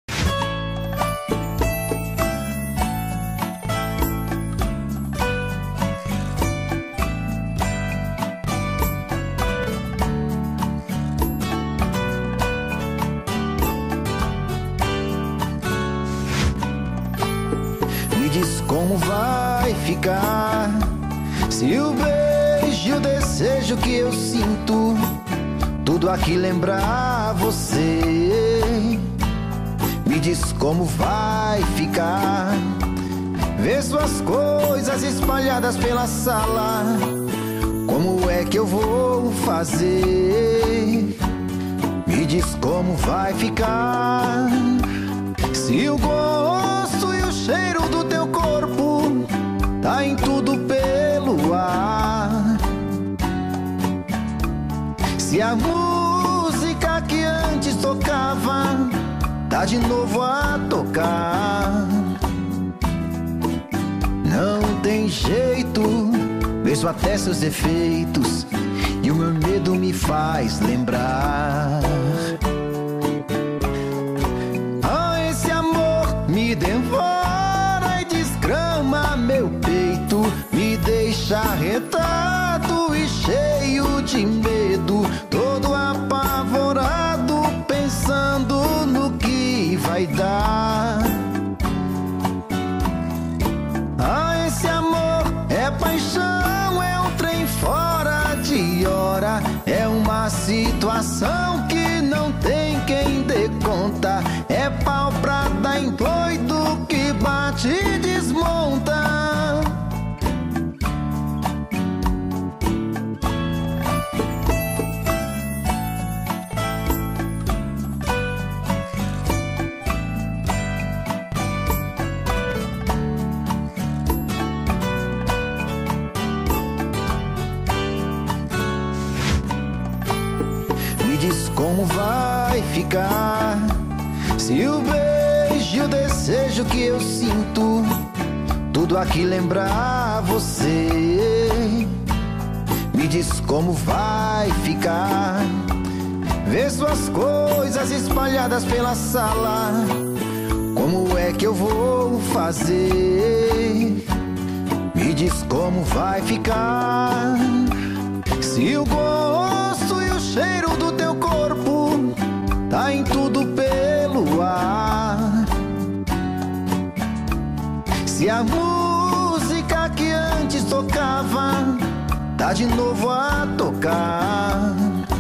Me diz como vai ficar se o beijo e o desejo que eu sinto tudo aqui lembrar você. Me diz como vai ficar ver suas coisas espalhadas pela sala. Como é que eu vou fazer? Me diz como vai ficar se o gosto e o cheiro do teu corpo tá em tudo pelo ar. Se a música que antes tocava tá de novo a tocar. Não tem jeito, vejo até seus defeitos e o meu medo me faz lembrar. Ah, esse amor me devora e desgrama meu peito, me deixa retado e cheio de medo, todo apavorado, pensando no que vai dar. Ah, esse amor é paixão como vai ficar? Se o beijo e o desejo que eu sinto, tudo aqui lembrar você. Me diz como vai ficar. Vê suas coisas espalhadas pela sala, como é que eu vou fazer? Me diz como vai ficar. Se o gosto e o cheiro do teu corpo tá em tudo pelo ar, se a música que antes tocava tá de novo a tocar,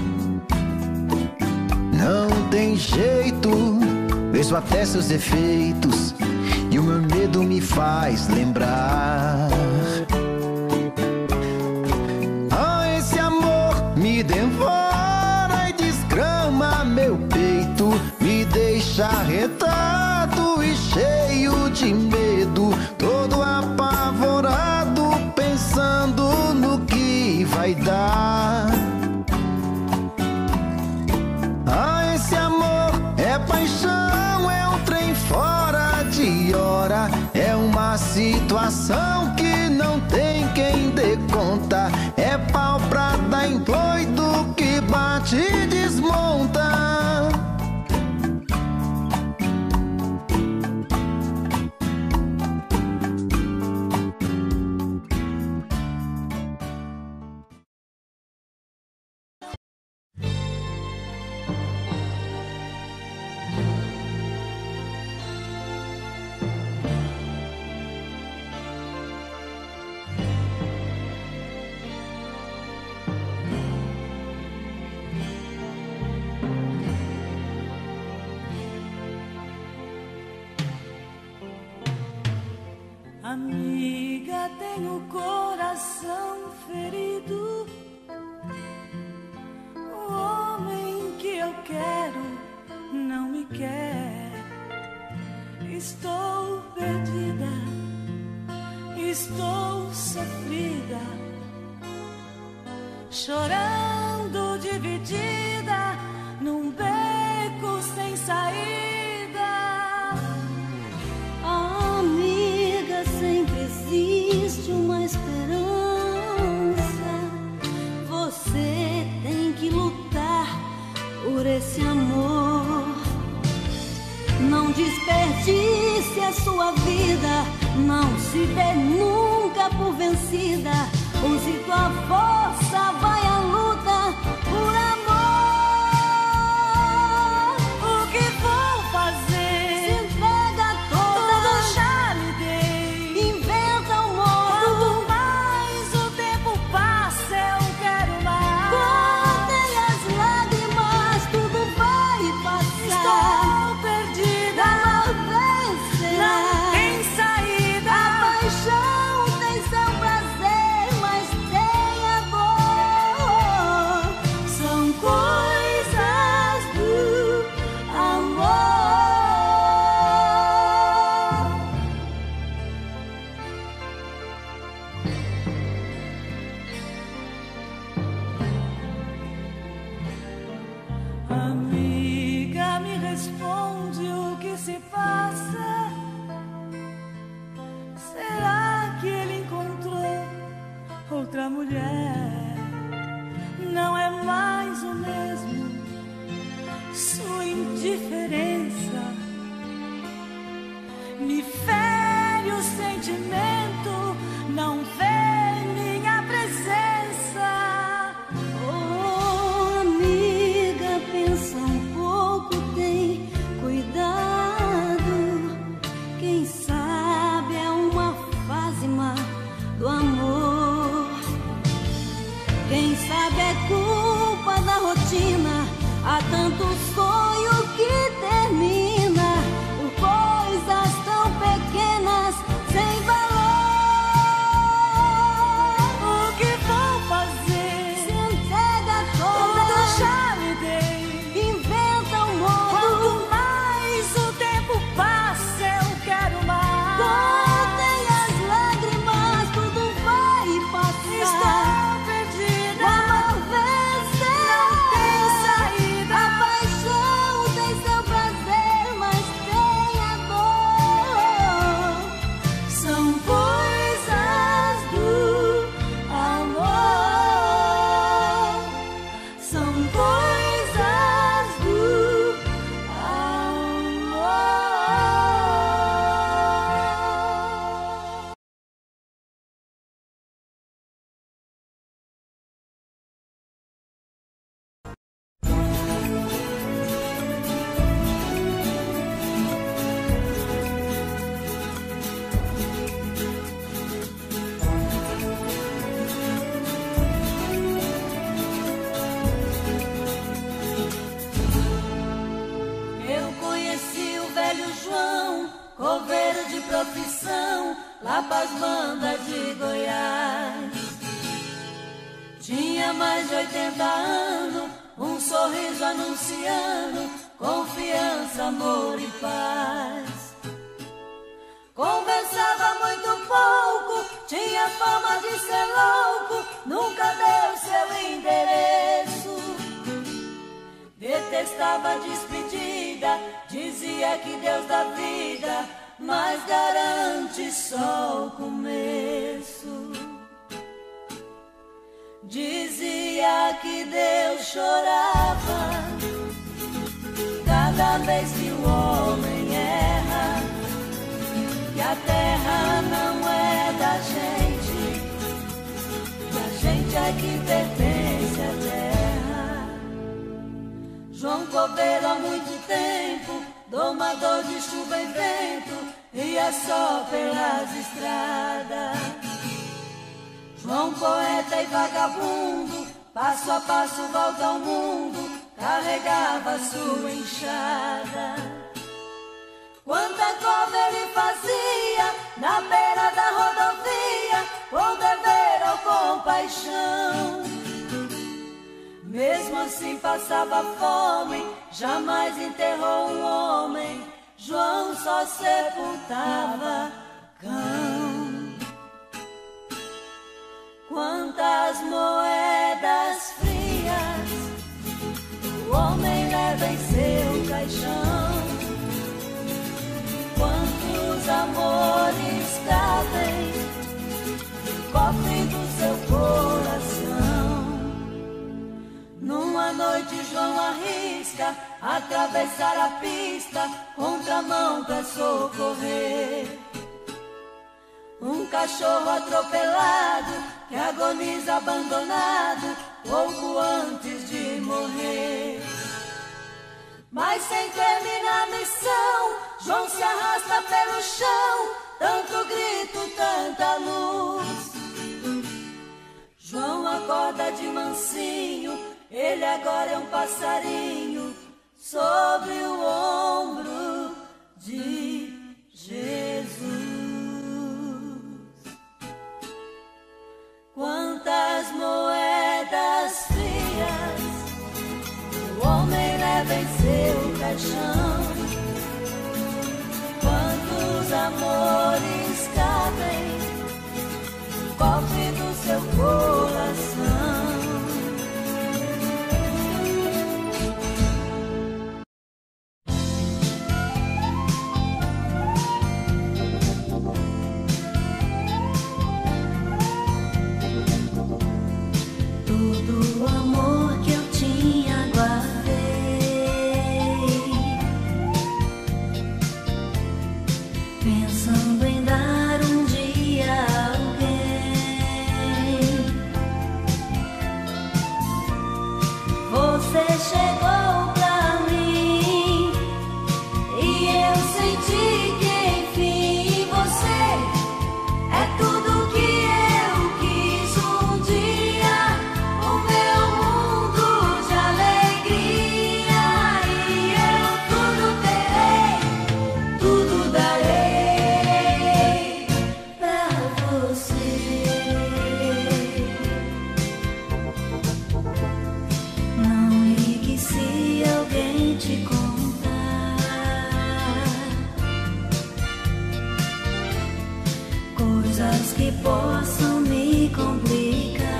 não tem jeito, vejo até seus defeitos e o meu medo me faz lembrar. Ah, esse amor me devora e desgrama meu peito, me deixa arretado e cheio de medo, todo apavorado, pensando no que vai dar. Ah, esse amor é paixão, é um trem fora de hora, é uma situação que não tem quem dê conta, é pau pra dar em doido que bate e desmonta. Amiga, tenho o coração ferido. O homem que eu quero não me quer. Estou perdida, estou sofrida, chorando dividida num beco sem saída. Amiga, sempre existe uma esperança. Você tem que lutar por esse amor. Não desperdice a sua vida, não se dê nunca por vencida. Use tua força, vai à luta por amor. O que vou fazer? Se entrega toda, Tudo já lhe dei. inventa um modo. Quanto mais o tempo passa, eu quero mais. Contém as lágrimas, tudo vai passar. Estou perdida, Não vencerá. não tem saída. A paixão tem seu prazer, mas tem a dor. São Coisas do amor. Amiga, me responde o que se passa. Será que ele encontrou outra mulher? Não é mais o mesmo, sua indiferença me fere o sentimento, não vê minha presença. Oh, amiga, pensa um pouco, tem cuidado. Quem sabe é uma fase má do amor. Quem sabe é culpa da rotina. Há tanto sonho que termina por coisas tão pequenas, sem valor. coração, coveiro de profissão, lá pras bandas de Goiás. Tinha mais de 80 anos, um sorriso anunciando confiança, amor e paz. Conversava muito pouco, tinha fama de ser louco, nunca deu seu endereço. Detestava a despedida, dizia que Deus dá vida, mas garante só o começo. Dizia que Deus chorava cada vez que o homem erra, que a terra não é da gente, que a gente é que pertence à terra. João Coveiro há muito tempo, domador de chuva e vento, ia só pelas estradas. João poeta e vagabundo, passo a passo volta ao mundo, carregava sua enxada. Quanta cova ele fazia na beira da rodovia, com dever ou compaixão. Mesmo assim passava fome, jamais enterrou um homem, João só sepultava cão. Quantas moedas frias o homem leva em seu caixão, quantos amores cabem no cofre do seu coração. Numa noite João arrisca atravessar a pista, contramão pra socorrer um cachorro atropelado que agoniza abandonado pouco antes de morrer. Mas sem terminar a missão, João se arrasta pelo chão, tanto grito, tanta luz. João acorda de mansinho, ele agora é um passarinho sobre o ombro de Jesus. Quantas moedas frias o homem leva em seu caixão, quantos amores cabem no cofre do seu coração. Todo o amor que eu tinha guardei, pensando em dar um dia a alguém. Você chegou pra mim e eu senti que enfim você é tudo que eu quis um dia. O meu mundo de alegria, e eu tudo terei, tudo darei pra você. Não ligue se alguém te contar coisas que possam me complicar.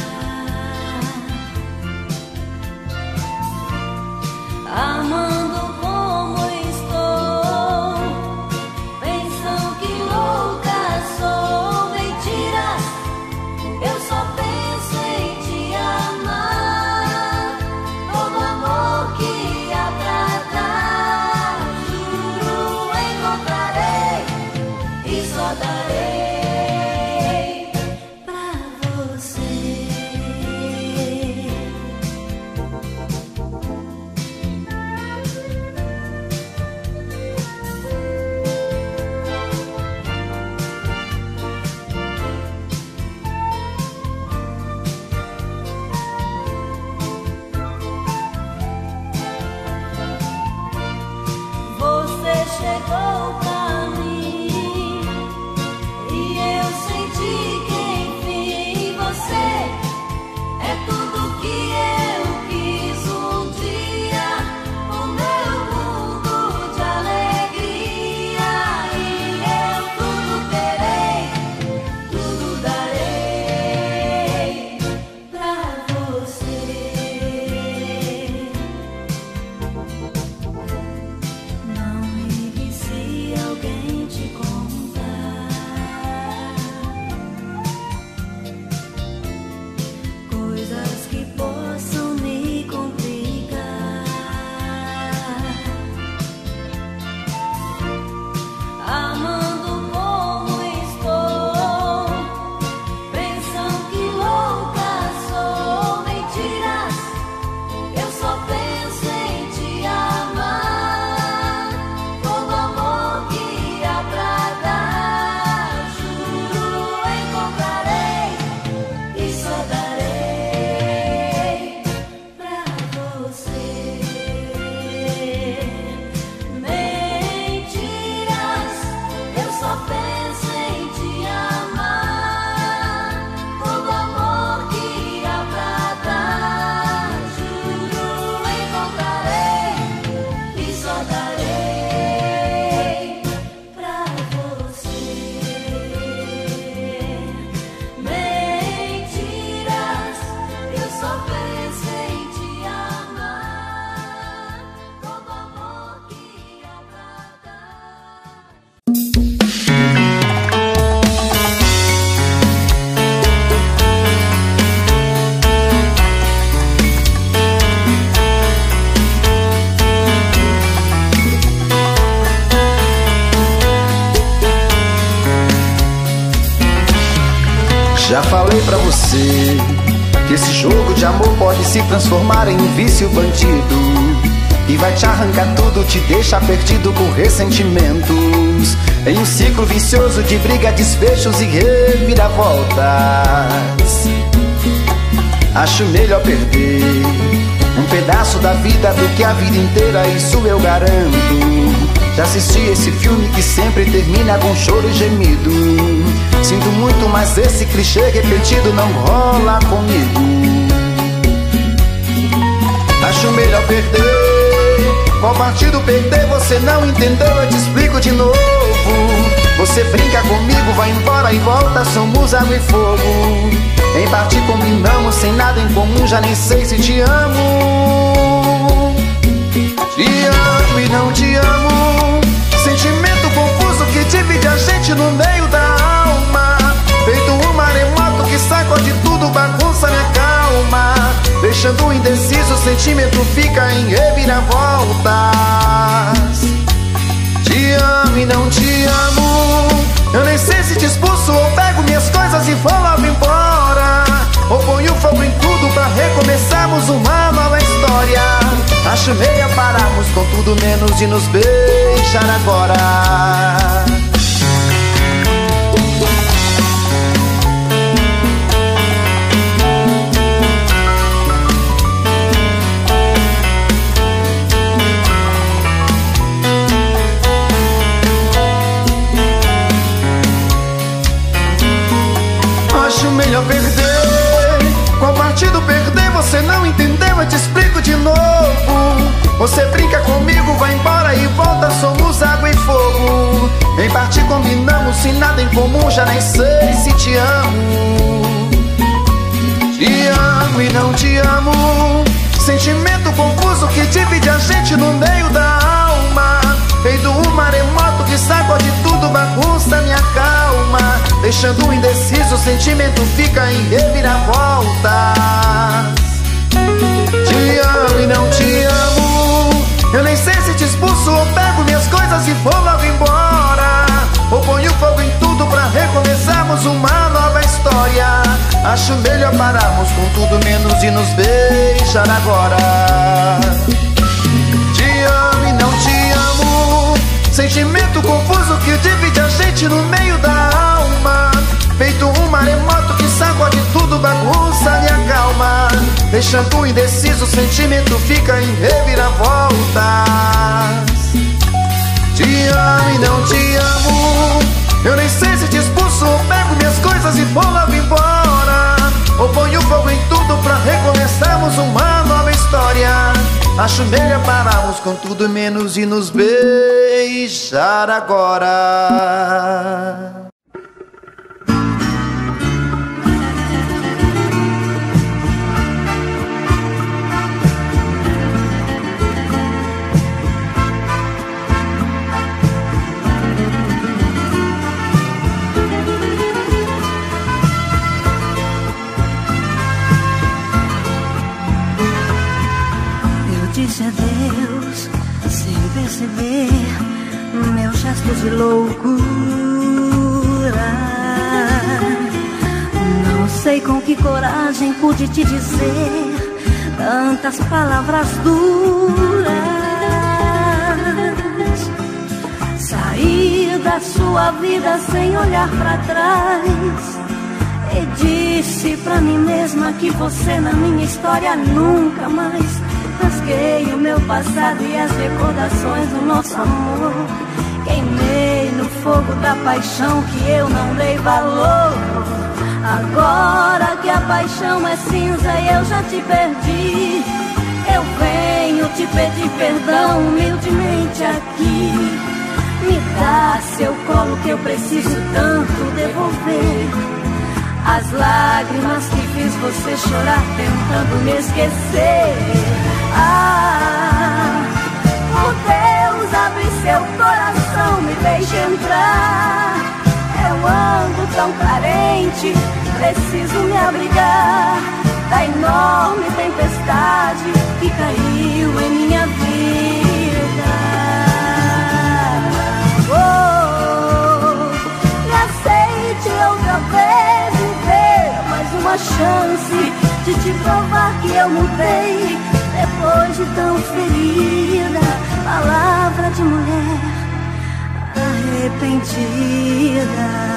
Amando como estou, pensam que louca sou. Mentiras, eu só penso em te amar. Todo amor que há pra dar, juro encontrarei e só darei pra você. Já falei pra você que esse jogo de amor pode se transformar em um vício bandido, e vai te arrancar tudo, te deixar perdido com ressentimentos, em um ciclo vicioso de briga, desfechos e reviravoltas. Acho melhor perder um pedaço da vida do que a vida inteira, isso eu garanto. Já assisti esse filme que sempre termina com choro e gemido. Sinto muito, mas esse clichê repetido não rola comigo. Acho melhor perder. Qual partido perder? Você não entendeu, eu te explico de novo. Você brinca comigo, vai embora e volta, somos água e fogo. Em parte combinamos, sem nada em comum, já nem sei se te amo. Te amo e não te amo, sentimento confuso que divide a gente no meio da alma. Feito um maremoto que sacode tudo, bagunça minha calma, deixando indeciso, o sentimento fica em reviravoltas. Te amo e não te amo, eu nem sei se te expulso ou pego minhas coisas e vou logo embora, ou ponho fogo em tudo pra recomeçarmos uma nova história. Acho melhor pararmos com tudo menos de nos beijar agora. Acho melhor perder. Qual partido perder? Você não entendeu, eu te explico de novo. Você brinca comigo, vai embora e volta, somos água e fogo. Em parte combinamos, sem nada em comum, já nem sei se te amo. Te amo e não te amo, sentimento confuso que divide a gente no meio da alma. Feito um maremoto que sacode tudo, bagunça minha calma, deixando indeciso, o sentimento fica em reviravoltas. Te amo e não te amo, eu nem sei se te expulso ou pego minhas coisas e vou logo embora, ou ponho fogo em tudo pra recomeçarmos uma nova história. Acho melhor pararmos com tudo menos de nos beijar agora. Te amo e não te amo, sentimento confuso que divide a gente no meio da alma. Feito um maremoto que sacode tudo, bagunça minha calma, deixando indeciso, o sentimento fica em reviravoltas. Te amo e não te amo, eu nem sei se te expulso ou pego minhas coisas e vou logo embora, ou ponho fogo em tudo pra recomeçarmos uma nova história. Acho melhor pararmos com tudo menos de nos beijar agora. Disse adeus sem perceber meus gestos de loucura. Não sei com que coragem pude te dizer tantas palavras duras. Saí da sua vida sem olhar pra trás e disse pra mim mesma que você na minha história nunca mais. Rasguei o meu passado e as recordações do nosso amor. Queimei no fogo da paixão que eu não dei valor. Agora que a paixão é cinza e eu já te perdi, eu venho te pedir perdão humildemente aqui. Me dá seu colo que eu preciso tanto devolver as lágrimas que fiz você chorar tentando me esquecer. Ah, oh Deus, abre seu coração, me deixe entrar. Eu ando tão carente, preciso me abrigar da enorme tempestade que caiu em minha vida. Oh, me aceite outra vez inteiro. chance de te provar que eu mudei. Depois de tão ferida, palavra de mulher arrependida.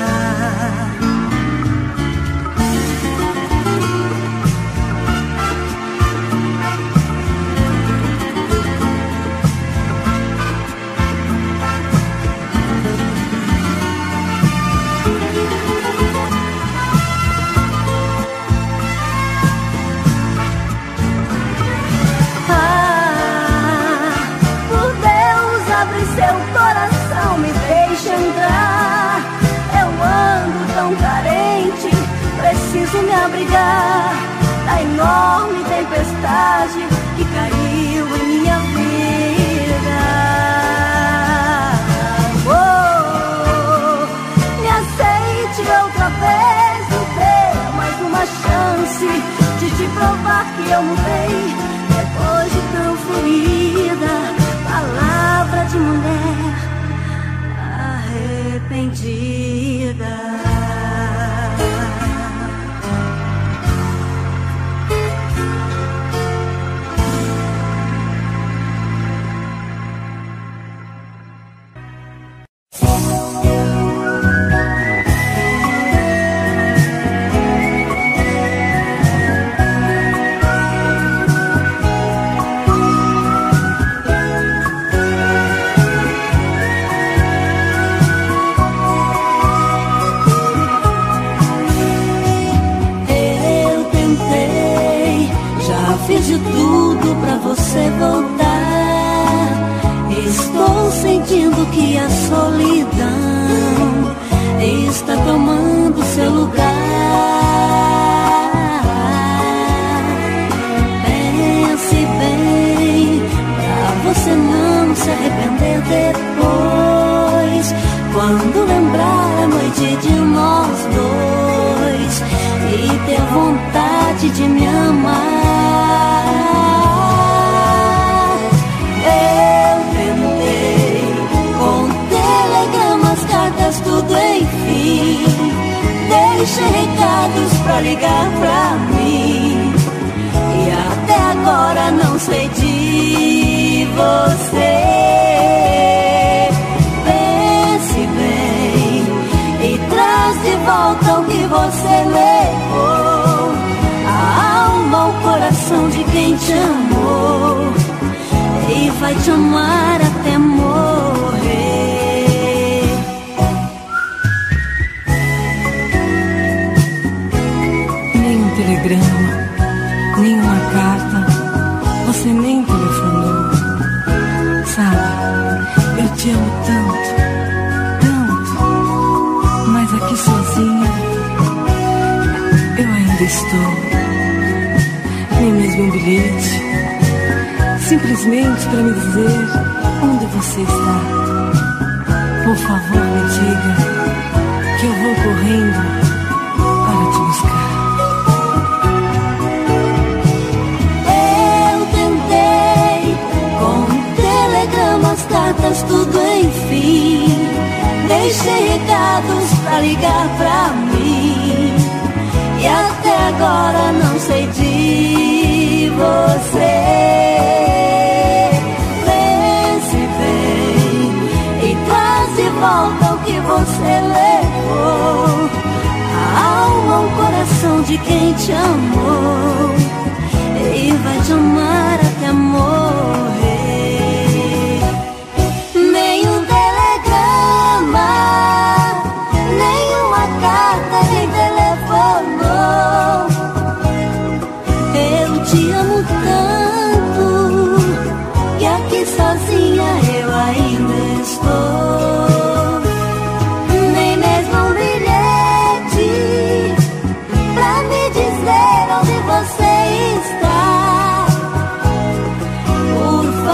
Seu coração me deixa entrar. Eu ando tão carente, preciso me abrigar da enorme tempestade que caiu em minha vida. Oh, me aceite outra vez, me dê mais uma chance de te provar que eu mudei. Depois de tão ferida, palavra de mulher arrependida. Fiz de tudo pra você voltar. Estou sentindo que a solidão está tomando seu lugar. Pense bem, pra você não se arrepender depois, quando lembrar a noite de nós dois e ter vontade de me amar. Tudo enfim, deixei recados pra ligar pra mim, e até agora não sei de você. Pense bem e traz de volta o que você levou, a alma, o coração de quem te amou e vai te amar até morrer. Nenhuma carta, você nem telefonou. Sabe, eu te amo tanto, tanto, mas aqui sozinha eu ainda estou. Nem mesmo um bilhete, simplesmente para me dizer onde você está. Por favor, me diga que eu vou correndo para te buscar. Cartas, tudo enfim, deixei recados pra ligar pra mim, e até agora não sei de você. Pense bem e traz de volta o que você levou, a alma, o coração de quem te amou e vai te amar até morrer. Te amo tanto que aqui sozinha eu ainda estou. Nem mesmo um bilhete pra me dizer onde você está. Por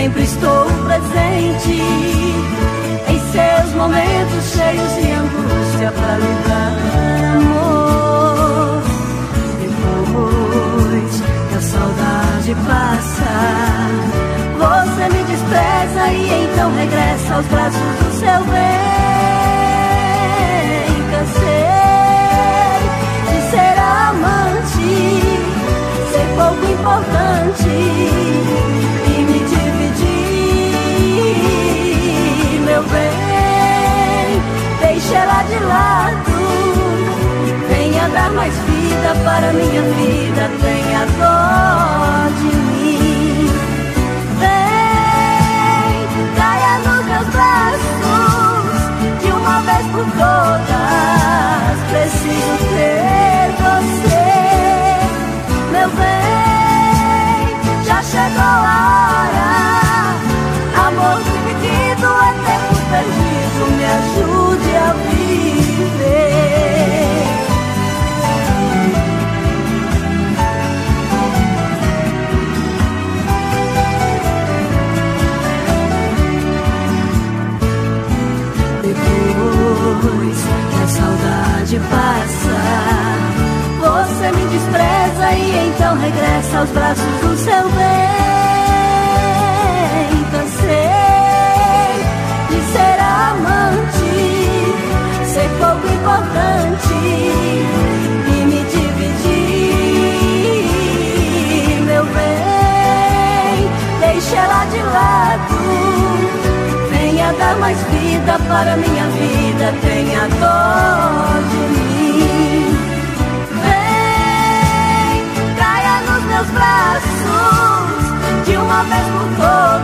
sempre estou presente em seus momentos cheios de angústia pra lhe dar amor. Depois que a saudade passa, você me despreza e então regressa aos braços do seu bem. Cansei de ser amante, ser pouco importante e me dividir. Meu bem, deixa ela de lado, venha dar mais vida para minha vida, tenha dó de mim. Vem, caia nos meus braços de uma vez por todas, preciso ter você. Meu bem, já chegou a hora, amor dividido é tempo perdido, me ajude a viver. Depois que a saudade passa, você me despreza e então regressa aos braços do seu bem. Cansei de ser amante, ser pouco importante e me dividir. Meu bem, deixa ela de lado, venha dar mais vida para minha vida, tenha dó de mim. Vem, caia nos meus braços de uma vez por todas,